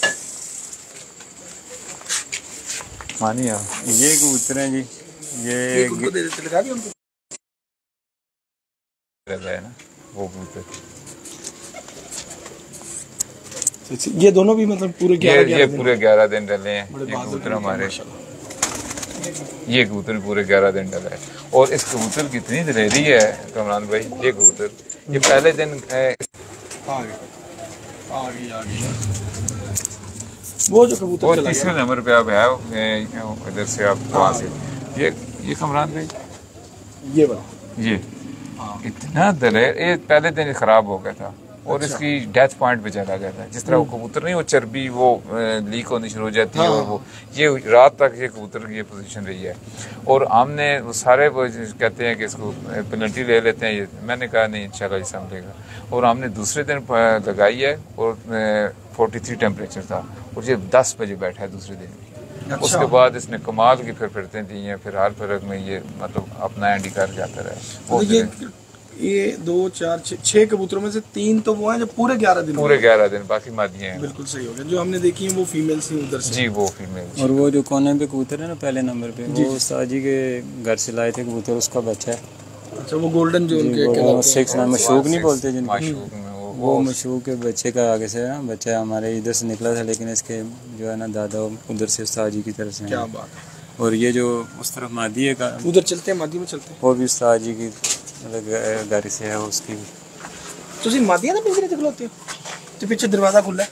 मानी आ ये कबूतर हैं जी, ये दे देते, लगा दिया उनको। है ना वो कबूतर। ये दोनों भी मतलब पूरे ये ये पूरे ग्यारह दिन डले हैं बड़े ये बहादुर कबूतर हैं हमारे। माशाल्लाह। ये कबूतर पूरे ग्यारह दिन डला है, और इस कबूतर की इतनी दिलेरी है कमरान भाई। ये कबूतर ये पहले दिन ए, आ गई आ गई आ गई वो जो कबूतर और चला तीसरे गया। नंबर पे आप है इधर से आप वहाँ से ये ये कमरान भाई ये वाला ये इतना दलेर, ये पहले दिन खराब हो गया था और अच्छा। इसकी डेथ पॉइंट पे चला गया था। जिस तरह वो कबूतर नहीं, वो चर्बी वो लीक होनी शुरू हो जाती है, हाँ। और वो ये रात तक ये कबूतर की ये पोजीशन रही है। और हमने वो सारे वो कहते हैं कि इसको पेनल्टी ले लेते हैं, ये मैंने कहा नहीं इंशाल्लाह ये संभलेगा। और हमने दूसरे दिन लगाई है और फोर्टी थ्री टेम्परेचर था, और ये दस बजे बैठा है दूसरे दिन भी। अच्छा। उसके बाद इसने कमाल की फिर फिरते दी हैं, फिर हाल फर्क में ये मतलब अपना एंडी कर जाता रहा। तो ये ये दो चार छः छः कबूतरों में से तीन तो वो हैं जो पूरे ग्यारह दिन पूरे ग्यारह दिन, बाकी मादियाँ हैं। बिल्कुल सही हो गया। जो हमने देखी है वो फीमेल्स थी उधर से। जी वो फीमेल। और वो जो कोने पे कबूतर है ना पहले नंबर पे, वो उस्ताद जी के घर से लाए थे कबूतर, उसका बच्चा है। अच्छा वो गोल्डन जो उनके वो कहलाते सिक्स नाम मशूक नहीं बोलते जिनको, माशूक में वो वो मशूक के बच्चे का आगे से ना बच्चा हमारे इधर से निकला था, लेकिन इसके जो है ना दादा उधर से उस्ताद जी की तरफ से हैं। क्या बात है। और ये जो उस तरफ मादी है का उधर चलते हैं, मादी में चलते हैं। वो भी उस्ताद जी की मतलब घर से है उसकी भी। ਤੁਸੀਂ ਮਾਦੀਆਂ ਦੇ ਪਿੰਜਰੇ ਤੇ ਖਲੋਤੇ ਹੋ ਤੇ ਪਿੱਛੇ ਦਰਵਾਜ਼ਾ ਖੁੱਲਾ ਹੈ।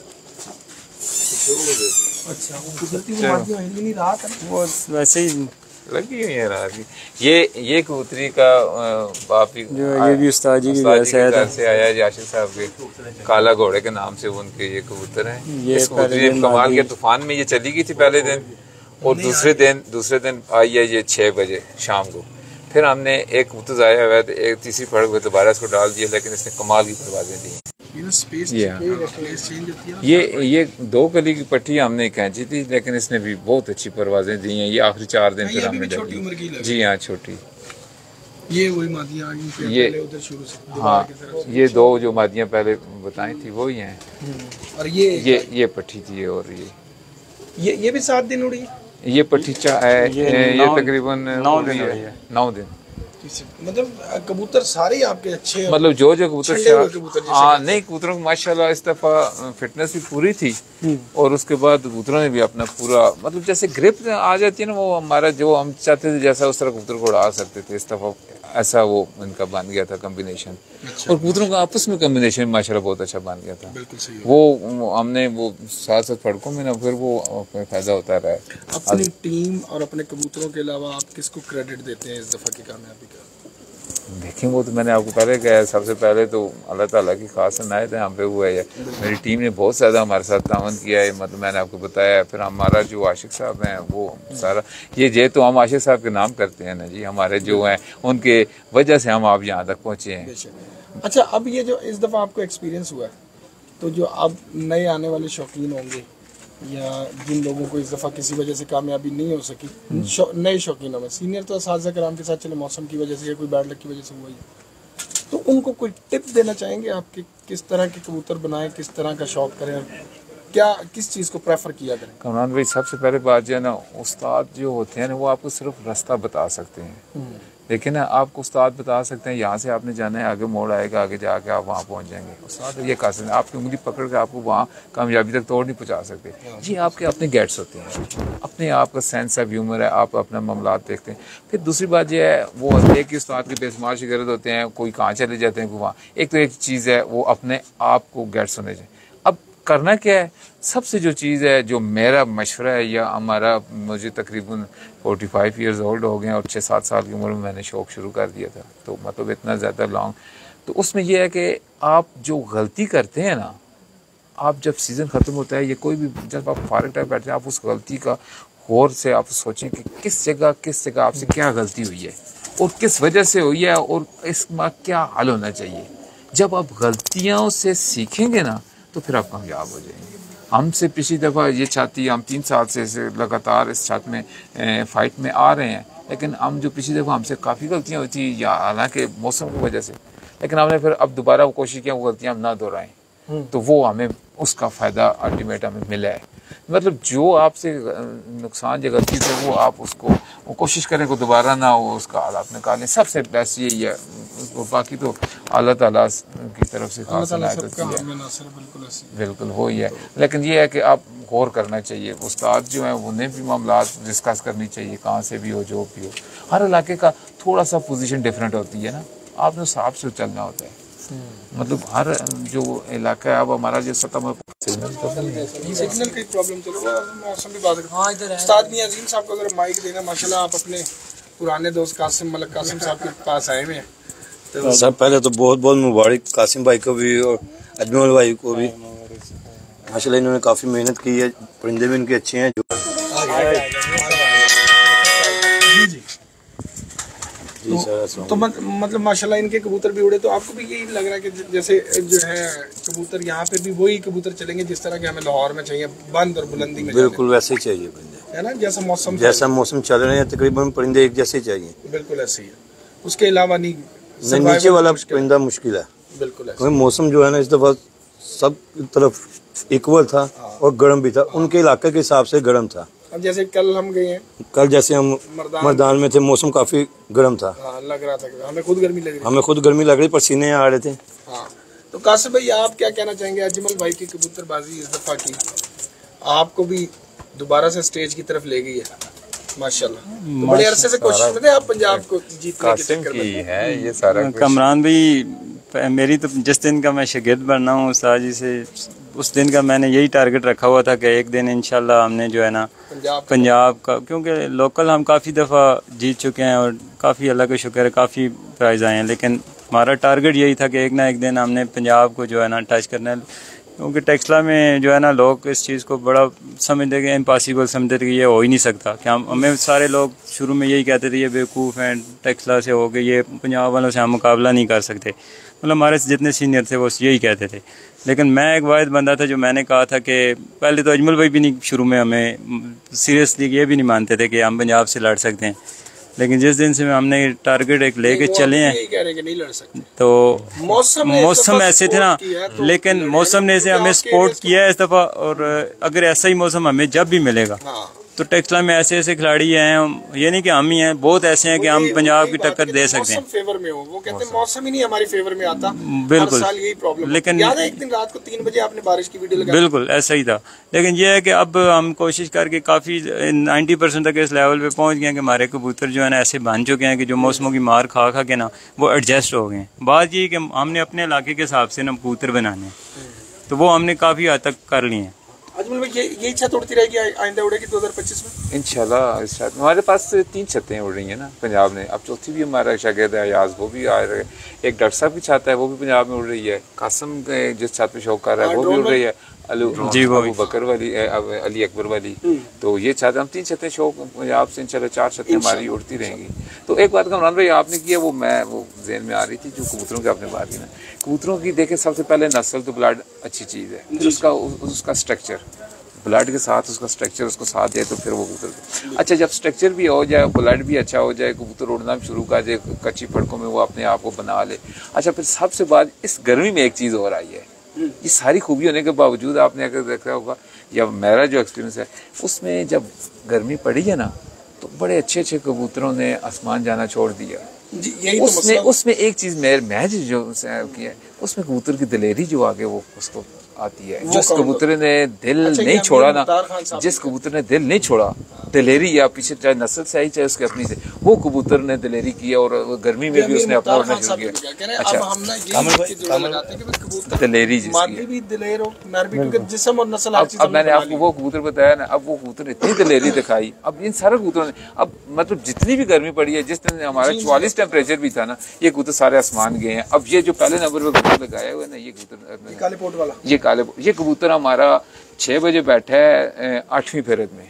अच्छा वो गुजरती हुई मादियां हिल नहीं रहा था। वो वैसे ही लगी हुई है रात की। ये ये कबूतरी का बाप ही जो ये भी उस्ताद जी की घर से आया था, से आया है आशिक साहब के काला घोड़े के नाम से उनके ये कबूतर हैं। ये इस कबूतरी कमाल के तूफान में ये चली गई थी पहले दिन, और दूसरे दिन दूसरे दिन आई है ये छः बजे शाम को। फिर हमने एक कबूतर आया हुआ है, एक तीसरी फड़क में दोबारा इसको डाल दिया, लेकिन इसने कमाल की परवाजें दी। ये स्पेस ये चेंज होती है। ये ये दो गली की पट्टी हमने खींची थी, लेकिन इसने भी बहुत अच्छी परवाजें दी हैं। ये आखिरी चार दिन फिर हमने छोटी उम्र की डाली। जी हाँ छोटी। ये वही मादियां आ गई ये उधर शुरू से। हाँ ये दो जो मादियाँ पहले बताई थी वही हैं। और ये ये ये पट्टी थी, और ये ये ये भी सात दिन उड़ी। ये पट्टी चा है, ये ये नौ- तकरीबन नौ उड़ी दिन है, हुई है। नौ दिन। मतलब कबूतर सारे ही आपके अच्छे मतलब जो जो कबूतर छंडे हुए कबूतर जैसे हाँ नहीं कबूतरों की माशाल्लाह इस दफा फिटनेस भी पूरी थी, और उसके बाद कबूतरों ने भी अपना पूरा मतलब जैसे ग्रिप आ जाती है ना, वो हमारा जो हम चाहते थे जैसा उस तरह कबूतर को उड़ा सकते थे। इस दफा ऐसा वो इनका बन गया था कम्बिनेशन। और कबूतरों का आपस में कम्बिनेशन माशाल्लाह बहुत अच्छा बन गया था। बिल्कुल सही है। वो हमने वो साथ साथ फड़कों में ना फिर वो फायदा होता रहा है। अपनी टीम और अपने कबूतरों के अलावा आप किसको क्रेडिट देते हैं इस दफ़ा की कामयाबी का? देखिए वो तो मैंने आपको पहले कहा, सबसे पहले तो अल्लाह ताला की खास इनायत है हम पे हुआ है। मेरी टीम ने बहुत ज़्यादा हमारे साथ तावन किया है, मतलब मैंने आपको बताया। फिर हमारा जो आशिक साहब हैं वो सारा ये जे तो हम आशिक साहब के नाम करते हैं ना जी, हमारे जो हैं उनके वजह से हम आप यहाँ तक पहुँचे हैं। अच्छा, अब ये जो इस दफ़ा आपको एक्सपीरियंस हुआ है, तो जो अब नए आने वाले शौकीन होंगे या जिन लोगों को इस दफ़ा किसी वजह से कामयाबी नहीं हो सकी, शौ, नए शौकीनों में सीनियर तो असातिज़ा कराम के साथ चले मौसम की वजह से या कोई बैड लक की वजह से हुआ ही, तो उनको कोई टिप देना चाहेंगे आपके, किस तरह के कबूतर बनाएं, किस तरह का शौक करें, क्या किस चीज़ को प्रेफर किया करें? कमरान भाई सबसे पहले बात जो है ना, उस्ताद जो होते हैं ना वो आपको सिर्फ रास्ता बता सकते हैं, लेकिन ना आपको उस्ताद बता सकते हैं यहाँ से आपने जाना है, आगे मोड़ आएगा, आगे जाके आप वहाँ पहुँच जाएंगे। उस्ताद ये कह सकते हैं, आपकी उंगली पकड़ के आपको वहाँ कामयाबी तक तोड़ नहीं पहुँचा सकते। ये आपके अपने गेट्स होते हैं, अपने आप का सेंस ऑफ ह्यूमर है, आप अपना मामलात देखते हैं। फिर दूसरी बात यह है, वो एक ही उस्ताद के बेशुमार शिगिर्द होते हैं, कोई कहाँ चले जाते हैं, कोई वहाँ। एक तो एक चीज़ है वो अपने आप को गेट्स होने चाहिए। अब करना क्या है, सबसे जो चीज़ है, जो मेरा मशवरा है या हमारा, मुझे तकरीबन फोर्टी फाइव ईयर्स ओल्ड हो गए और छः सात साल की उम्र में मैंने शौक़ शुरू कर दिया था, तो मतलब इतना ज़्यादा लॉन्ग। तो उसमें यह है कि आप जो गलती करते हैं ना, आप जब सीज़न ख़त्म होता है या कोई भी जब आप फारिग टाइम बैठते हैं, आप उस गलती का गौर से आप सोचें कि किस जगह किस जगह आपसे क्या गलती हुई है और किस वजह से हुई है और इसका क्या हल होना चाहिए। जब आप गलतियों से सीखेंगे ना तो फिर आप कामयाब हो जाएंगे। हमसे पिछली दफ़ा ये छाती, हम तीन साल से लगातार इस छत में ए, फाइट में आ रहे हैं, लेकिन हम जो पिछली दफ़ा हमसे काफ़ी गलतियाँ हुई थी, या हालांकि मौसम की वजह से, लेकिन हमने फिर अब दोबारा वो कोशिश किया वो गलतियाँ हम ना दोहराएं, तो वो हमें उसका फ़ायदा अल्टीमेट हमें मिला है। मतलब जो आपसे नुकसान या गलती से वो आप उसको वो कोशिश करें को दोबारा ना हो, उसका हालात निकालें, सबसे बेस्ट यही है। बाकी तो अल्लाह ताला की तरफ से खास इनायत होती है, बिल्कुल वो ही है। लेकिन ये है कि आप गौर करना चाहिए, उस्ताद जो हैं उन्हें भी मामलात डिस्कस करनी चाहिए, कहाँ से भी हो जो भी हो। हर इलाके का थोड़ा सा पोजीशन डिफरेंट होती है ना, आपने उस हिसाब से चलना होता है। मतलब हर जो इलाका है, अब हमारा जो सतह सिग्नल की प्रॉब्लम चलो मौसम भी बात है। उस्ताद मियां अजीम साहब को अगर माइक देना, माशाल्लाह आप अपने पुराने दोस्त कासिम मलिक कासिम साहब के पास आए हुए हैं। तो सर पहले तो बहुत बहुत मुबारक कासिम भाई को भी और अजमल भाई को भी, माशाल्लाह इन्होंने काफ़ी मेहनत की है, परिंदे भी इनके अच्छे हैं। जो जी सर, तो मतलब माशाल्लाह इनके कबूतर भी उड़े, तो आपको भी यही लग रहा है कि जैसे जो है कबूतर यहाँ पे भी वही कबूतर चलेंगे जिस तरह के हमें लाहौर में चाहिए, बंद और बुलंदी में? बिल्कुल वैसे ही चाहिए परिंदे, है ना, जैसा मौसम जैसा मौसम चल रहे हैं तकरीबन परिंदे एक जैसे चाहिए। बिल्कुल ऐसे ही है, उसके अलावा नहीं, नीचे वाला परिंदा मुश्किल है। बिल्कुल, क्योंकि मौसम जो है ना इस दफा सब तरफ इक्वल था और गर्म भी था, उनके इलाके के हिसाब से गर्म था। अब जैसे कल हम गए हैं, कल जैसे हम मर्दान में थे, मौसम काफी गर्म था। हाँ, लग रहा था, हमें खुद गर्मी लग रही हमें खुद गर्मी लग रही, पसीने आ रहे थे। हाँ, तो कासिम भाई आप क्या कहना चाहेंगे? अजमल भाई की कबूतरबाजी इस दफा की आपको भी दोबारा से स्टेज की तरफ ले गई है माशाल्लाह। तो बड़े अरसे से कोशिश में थे आप पंजाब को जीतने के चक्कर में है ये सारा। कमरान भाई मेरी तो जिस दिन का मैं शागिर्द बनना हूँ उस्ताद जी से, उस दिन का मैंने यही टारगेट रखा हुआ था कि एक दिन इंशाल्लाह हमने जो है ना पंजाब, पंजाब का, क्योंकि लोकल हम काफ़ी दफ़ा जीत चुके हैं और काफ़ी अल्लाह का शुक्र है काफ़ी प्राइज़ आए हैं, लेकिन हमारा टारगेट यही था कि एक ना एक दिन हमने पंजाब को जो है ना टच करना है। क्योंकि टेक्सला में जो है ना लोग इस चीज़ को बड़ा समझते कि इम्पॉसिबल समझते थे कि ये हो ही नहीं सकता। क्या हम हमें सारे लोग शुरू में यही कहते थे ये बेवकूफ़ हैं, टेक्सला से हो गए, ये पंजाब वालों से हम मुकाबला नहीं कर सकते, मतलब हमारे जितने सीनियर थे वो यही कहते थे। लेकिन मैं एक वाहिद बंदा था जो मैंने कहा था कि पहले तो अजमल भाई भी नहीं शुरू में हमें सीरियसली ये भी नहीं मानते थे कि हम पंजाब से लड़ सकते हैं, लेकिन जिस दिन से हमने टारगेट एक लेके चले हैं तो मौसम मौसम ऐसे थे ना, तो लेकिन मौसम ने से हमें सपोर्ट किया है इस दफ़ा, और अगर ऐसा ही मौसम हमें जब भी मिलेगा तो टेक्सला में ऐसे ऐसे खिलाड़ी हैं, ये नहीं कि हम ही हैं, बहुत ऐसे हैं कि हम पंजाब की टक्कर दे सकते हैं। फेवर में हो, वो कहते हैं मौसम ही नहीं हमारी फेवर में आता, बिल्कुल हर साल यही प्रॉब्लम। लेकिन याद है एक दिन रात को तीन बजे आपने बारिश की वीडियो लगाई? बिल्कुल ऐसा ही था। लेकिन ये है कि अब हम कोशिश करके काफ़ी नाइन्टी परसेंट तक इस लेवल पे पहुंच गए हैं कि हमारे कबूतर जो है ना ऐसे बन चुके हैं कि जो मौसमों की मार खा खा के ना वो एडजस्ट हो गए हैं। बात ये कि हमने अपने इलाके के हिसाब से ना कबूतर बनाने हैं, तो वो हमने काफ़ी हद तक कर लिए हैं। अजमल भाई ये यही छत उड़ती रहेगी आइंदा उड़ेगी दो हज़ार पच्चीस में इंशाल्लाह। इस छत हमारे पास तीन छतें उड़ रही हैं ना पंजाब में, अब चौथी भी हमारा शागिर्द है अयाज, वो भी आ रहे हैं। एक डॉक्टर साहब की छत है वो भी पंजाब में उड़ रही है। कासम जिस छत पे शौक कर रहा है वो भी उड़ रही है, जी वो अबू बकर वाली, अली अकबर वाली। तो ये छत, हम तीन छतें शौक पंजाब से इंशाल्लाह चार छतें हमारी उड़ती रहेंगी। तो एक बात कमरान भाई आपने की है, वो मैं वो ज़हन में आ रही थी जो कबूतरों की आपने बात की ना, कबूतरों की देखे सबसे पहले नस्ल तो ब्लड अच्छी चीज़ है, फिर उसका उसका स्ट्रक्चर, ब्लड के साथ उसका स्ट्रक्चर उसको साथ दे तो फिर वो कबूतर अच्छा, जब स्ट्रक्चर भी हो जाए, ब्लड भी अच्छा हो जाए, कबूतर उड़ना भी शुरू कर जाए, कच्ची फड़कों में वो अपने आप को बना ले। अच्छा, फिर सबसे बाद इस गर्मी में एक चीज़ और आई है, ये सारी खूबी होने के बावजूद आपने अगर देखा होगा या मेरा जो एक्सपीरियंस है उसमें, जब गर्मी पड़ी है ना तो बड़े अच्छे अच्छे कबूतरों ने आसमान जाना छोड़ दिया। यही उसमें तो उसमें एक चीज़ मेरे मैं जो की है, उसमें कबूतर की दिलेरी जो आगे वो उसको आती है। जिस कबूतर ने दिल अच्छा, नहीं छोड़ा ना, जिस कबूतर ने दिल नहीं छोड़ा, दिलेरी या पीछे चाहे नस्ल से आई चाहे उसके अपनी से, वो कबूतर ने दिलेरी की और गर्मी में भी उसने अपना उड़ना शुरू किया। अच्छा, दिलेरी जिसम और नस्ल। अब मैंने आपको वो कबूतर बताया ना, अब वो कबूतर ने इतनी दिलेरी दिखाई, अब इन सारे कबूतरों ने, अब मतलब जितनी भी गर्मी पड़ी है, जिस दिन हमारा चौवालीस टेम्परेचर भी था ना, ये कबूतर सारे आसमान गए हैं। अब ये जो पहले नंबर पे कबूतर लगाया हुआ है ना, ये कबूतर काले पोट वाला, ये काले ये कबूतर हमारा छह बजे बैठा है आठवीं फेरत में,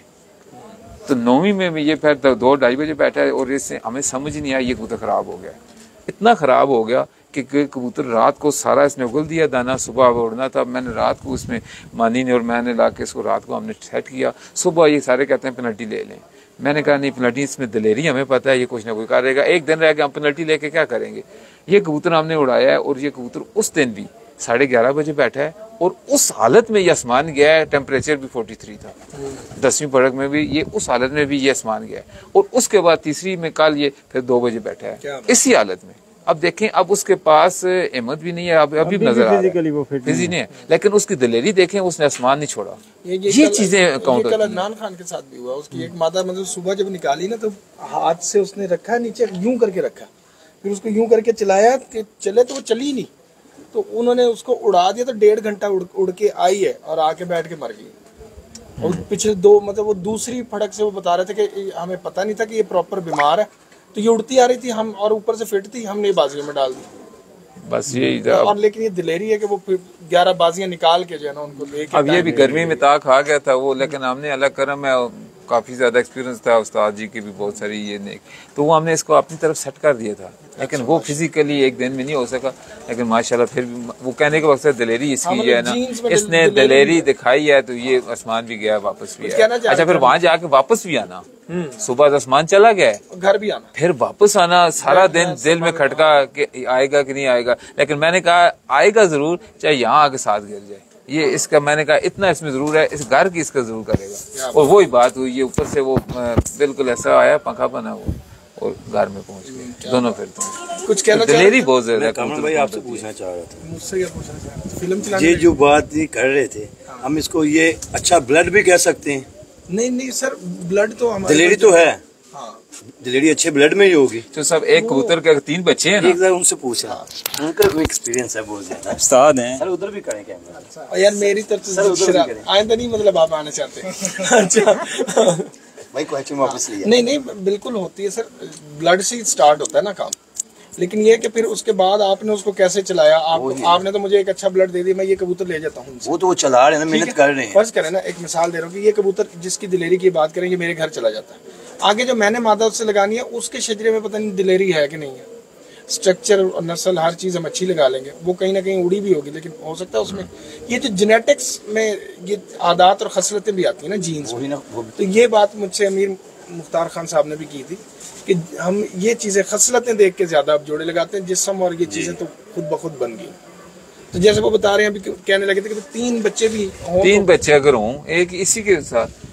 तो नौवीं में भी ये फिर दो ढाई बजे बैठा है, और इससे हमें समझ नहीं आया ये कबूतर खराब हो गया, इतना खराब हो गया कि कबूतर रात को सारा इसने उगल दिया दाना, सुबह उड़ना था, मैंने रात को उसमें मानी ने और मैंने ला के इसको रात को हमने सेट किया। सुबह ये सारे कहते हैं पेनल्टी ले लें, मैंने कहा नहीं पेनल्टी इसमें दिलेरी हमें पता है, ये कुछ ना कुछ करेगा, एक दिन रह गया हम पेनल्टी लेके क्या करेंगे। ये कबूतर हमने उड़ाया है, और ये कबूतर उस दिन भी साढ़े ग्यारह बजे बैठा है, और उस हालत में ये आसमान गया है, टेम्परेचर भी फोर्टी थ्री था, दसवीं पड़क में भी ये उस हालत में भी ये आसमान गया है, और उसके बाद तीसरी में कल ये फिर दो बजे बैठा है इसी हालत में। अब देखें, अब उसके पास हिम्मत भी नहीं है, अब अभी भी नजर आ रहा है फिजी नहीं है, लेकिन उसकी दिलेरी देखें, उसने आसमान नहीं छोड़ा। ये, ये, ये चीजें काउंट होती हैं। अदनान खान के साथ भी हुआ, उसकी एक मादा मतलब सुबह जब निकाली ना, तो हाथ से उसने रखा नीचे, यूं करके रखा, फिर उसको यूं करके चलाया कि चले, तो वो चली नहीं, तो उन्होंने उसको उड़ा दिया, तो डेढ़ घंटा उड़, उड़ के आई है और आके बैठ के मर गई। और पिछले दो मतलब वो दूसरी फड़क से वो बता रहे थे कि हमें पता नहीं था कि ये प्रॉपर बीमार है, तो ये उड़ती आ रही थी, हम और ऊपर से फिट थी, हमने बाजियों में डाल दी, बस यही। और लेकिन ये दिलेरी है कि वो ग्यारह बाजियां निकाल के जो है ना उनको लेके, अब ये भी गर्मी में ताक आ गया था वो, लेकिन हमने अलग करम है, काफ़ी ज़्यादा एक्सपीरियंस था उस्ताद जी की भी बहुत सारी ये नहीं, तो वो हमने इसको अपनी तरफ सेट कर दिया था, लेकिन वो फिजिकली एक दिन में नहीं हो सका, लेकिन माशाल्लाह फिर भी वो कहने के वक्त दिलेरी इसकी है ना, इसने दिलेरी दिखाई है, तो ये आसमान भी गया वापस भी आया। अच्छा, फिर वहाँ जाके वापस भी आना, सुबह आसमान चला गया, घर भी आना, फिर वापस आना, सारा दिन दिल में खटका कि आएगा कि नहीं आएगा, लेकिन मैंने कहा आएगा जरूर, चाहे यहाँ आके साथ गिर जाए। ये इसका मैंने कहा इतना इसमें जरूर है, इस घर की इसका जरूर करेगा, और वही बात हुई, ये ऊपर से वो बिल्कुल ऐसा आया पंखा बना वो, और घर में पहुंच गए दोनों। फिर तो कुछ कहना दिलेरी बहुत ज्यादा। कामरान भाई आपसे पूछना चाह रहा था, मुझसे क्या पूछना चाह रहे थे? फिल्म चलाने ये जो बात ये कर रहे थे, हम इसको ये अच्छा ब्लड भी कह सकते हैं? नहीं नहीं सर, ब्लड तो हमारे दिलेरी तो है, हाँ, दिलेरी अच्छे ब्लड में ही होगी। तो सब एक कबूतर के तीन बच्चे हैं ना, एक बार उनसे पूछा, उनका कोई एक्सपीरियंस है बहुत ज्यादा, उस्ताद हैं सर उधर भी करें क्या? यार मेरी तरफ से आइंदा नहीं, मतलब आप आने चाहते? अच्छा भाई क्वेश्चन वापस लिया। नहीं नहीं बिल्कुल होती है सर, ब्लड से स्टार्ट होता है ना काम, लेकिन ये कि फिर उसके बाद आपने उसको कैसे चलाया, आप आपने तो मुझे एक अच्छा ब्लड दे दिया, मैं ये कबूतर ले जाता हूँ, वो तो वो चला रहे हैं, मेहनत कर रहे हैं। फर्ज करें ना, एक मिसाल दे रहा हूँ कि ये कबूतर जिसकी दिलेरी की बात करेंगे मेरे घर चला जाता है, आगे जो मैंने मादा उससे लगानी है उसके शजरे में पता नहीं दिलेरी है कि नहीं है, स्ट्रक्चर और नस्ल हर चीज हम अच्छी लगा लेंगे, वो कहीं ना कहीं उड़ी भी होगी, लेकिन हो सकता है उसमें ये जो जेनेटिक्स में ये आदात और खसलतें भी आती है ना, जीन्स में, तो ये बात मुझसे अमीर मुख्तार खान साहब ने भी की थी कि हम ये चीजें खसलतें देख के ज्यादा अब जोड़े लगाते हैं, जिस्म और ये चीजें तो खुद ब खुद बन गई। तो जैसे वो बता रहे हैं अभी कहने लगे थे कि तीन बच्चे भी हों, तीन बच्चे अगर हों एक इसी के साथ,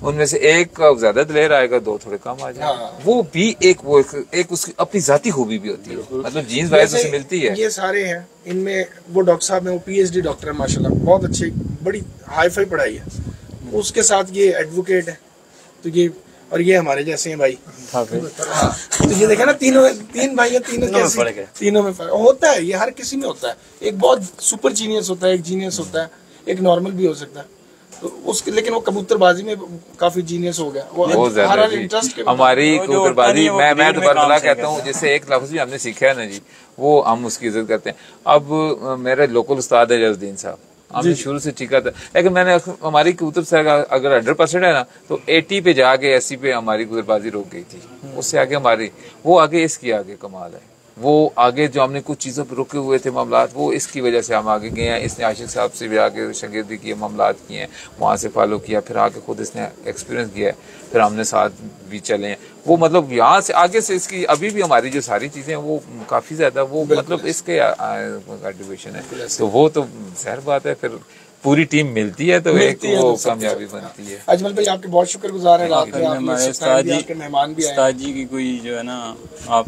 उनमें से एक ज्यादा दिलेर आएगा, दो थोड़े कम आ जाए। हाँ। वो भी एक वो एक, एक उसकी अपनी जाती खूबी भी होती है, मतलब जीन्स वाइज उसे मिलती है। ये सारे हैं, इनमें वो डॉक्टर साहब हैं, वो पीएचडी डॉक्टर है माशाल्लाह, बहुत अच्छी बड़ी हाई फाई पढ़ाई है। उसके साथ ये एडवोकेट है, तो ये और ये हमारे जैसे हैं भाई। तो ये देखा ना, तीनों तीन भाई हैं, तीनों कैसे तीनों में फर्क होता है, ये हर किसी में होता है। एक बहुत सुपर जीनियस होता है, एक जीनियस होता है, एक नॉर्मल भी हो सकता है। तो उसके लेकिन वो कबूतरबाजी में काफी जीनियस हो गया, वो बहुत ज्यादा इंटरेस्ट के हमारी कबूतरबाजी। मैं मैं तो बारबला कहता हूँ, जैसे एक लफ्ज भी हमने सीखा है ना जी, वो हम उसकी इज्जत करते हैं। अब मेरे लोकल उस्ताद है जजुद्दीन साहब, हमने शुरू से सीखा था, लेकिन मैंने हमारी कबूतर से अगर हंड्रेड परसेंट है ना, तो एटी पे जाके अस्सी पे हमारी कबूतरबाजी रोक गई थी। उससे आगे हमारी वो आगे इसकी आगे कमाल है, वो आगे जो हमने कुछ चीज़ों पर रुके हुए थे मामलात, वो इसकी वजह से हम आगे गए हैं। इसने आशिक साहब से भी आगे शागिर्दी की, मामलात किए हैं, वहाँ से फॉलो किया, फिर आगे खुद इसने एक्सपीरियंस किया है, फिर हमने साथ भी चले हैं। वो मतलब यहाँ से आगे से इसकी अभी भी हमारी जो सारी चीज़ें हैं वो काफ़ी ज़्यादा वो मतलब इसके कंट्रीब्यूशन है। तो वो तो ज़ाहिर बात है, फिर पूरी टीम मिलती है तो एक वो कामयाबी बनती है। अजमल भाई आपके बहुत शुक्रगुजार हैं, रात में हमारे उस्ताद जी आपके मेहमान भी आए। उस्ताद जी की कोई जो है ना, आप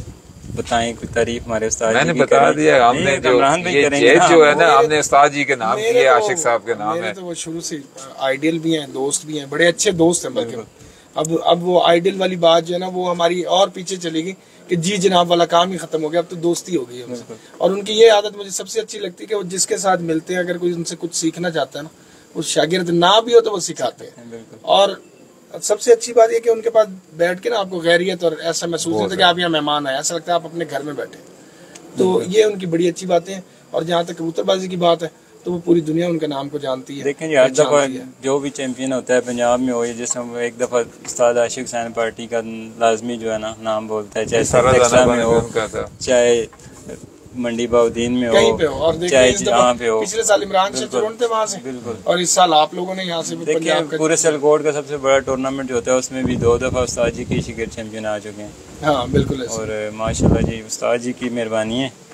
बताएं कोई तारीफ हमारे उस्ताद मैंने जी बता दिया, हमने जो ये जेट जो है ना, हमने उस्ताद जी के नाम किए, आशिक साहब के नाम है। तो वो शुरू से आइडियल भी हैं, दोस्त भी हैं, बड़े अच्छे दोस्त हैं। बल्कि अब अब वो आइडियल वाली बात जो है ना, वो हमारी और पीछे चलेगी कि जी जनाब वाला काम ही खत्म हो गया, अब तो दोस्ती हो गई है उनसे। और उनकी ये आदत मुझे सबसे अच्छी लगती है कि वो जिसके साथ मिलते हैं, अगर कोई उनसे कुछ सीखना चाहता है ना, वो शागिर्द ना भी हो तो वो सिखाते हैं। और सबसे अच्छी बात यह कि उनके पास बैठ के ना आपको गैरियत और ऐसा महसूस नहीं होता कि आप यहाँ मेहमान आए, ऐसा लगता है आप अपने घर में बैठे। तो ये उनकी बड़ी अच्छी बातें हैं। और जहाँ तक कबूतरबाजी की बात है, तो वो पूरी दुनिया उनके नाम को जानती है। देखें जी, हर दफा जो भी चैंपियन होता है पंजाब में हो, जैसे एक दफा उस्ताद आशिक हुसैन पार्टी का लाजमी जो है ना नाम बोलता है, चाहे सरदार में हो, चाहे मंडी बाउद्दीन में हो, पे हो। और चाहे जहाँ पे हो। पिछले साल इमरान से थे वहाँ से, बिल्कुल। और इस साल आप लोगों ने यहाँ से भी देखिए, पूरे सियालकोट का सबसे बड़ा टूर्नामेंट जो होता है उसमें भी दो दफा उस्ताद जी के शिगिर्द चैंपियन आ चुके हैं। हाँ बिल्कुल। और माशाल्लाह जी उस्ताद जी की मेहरबानी है।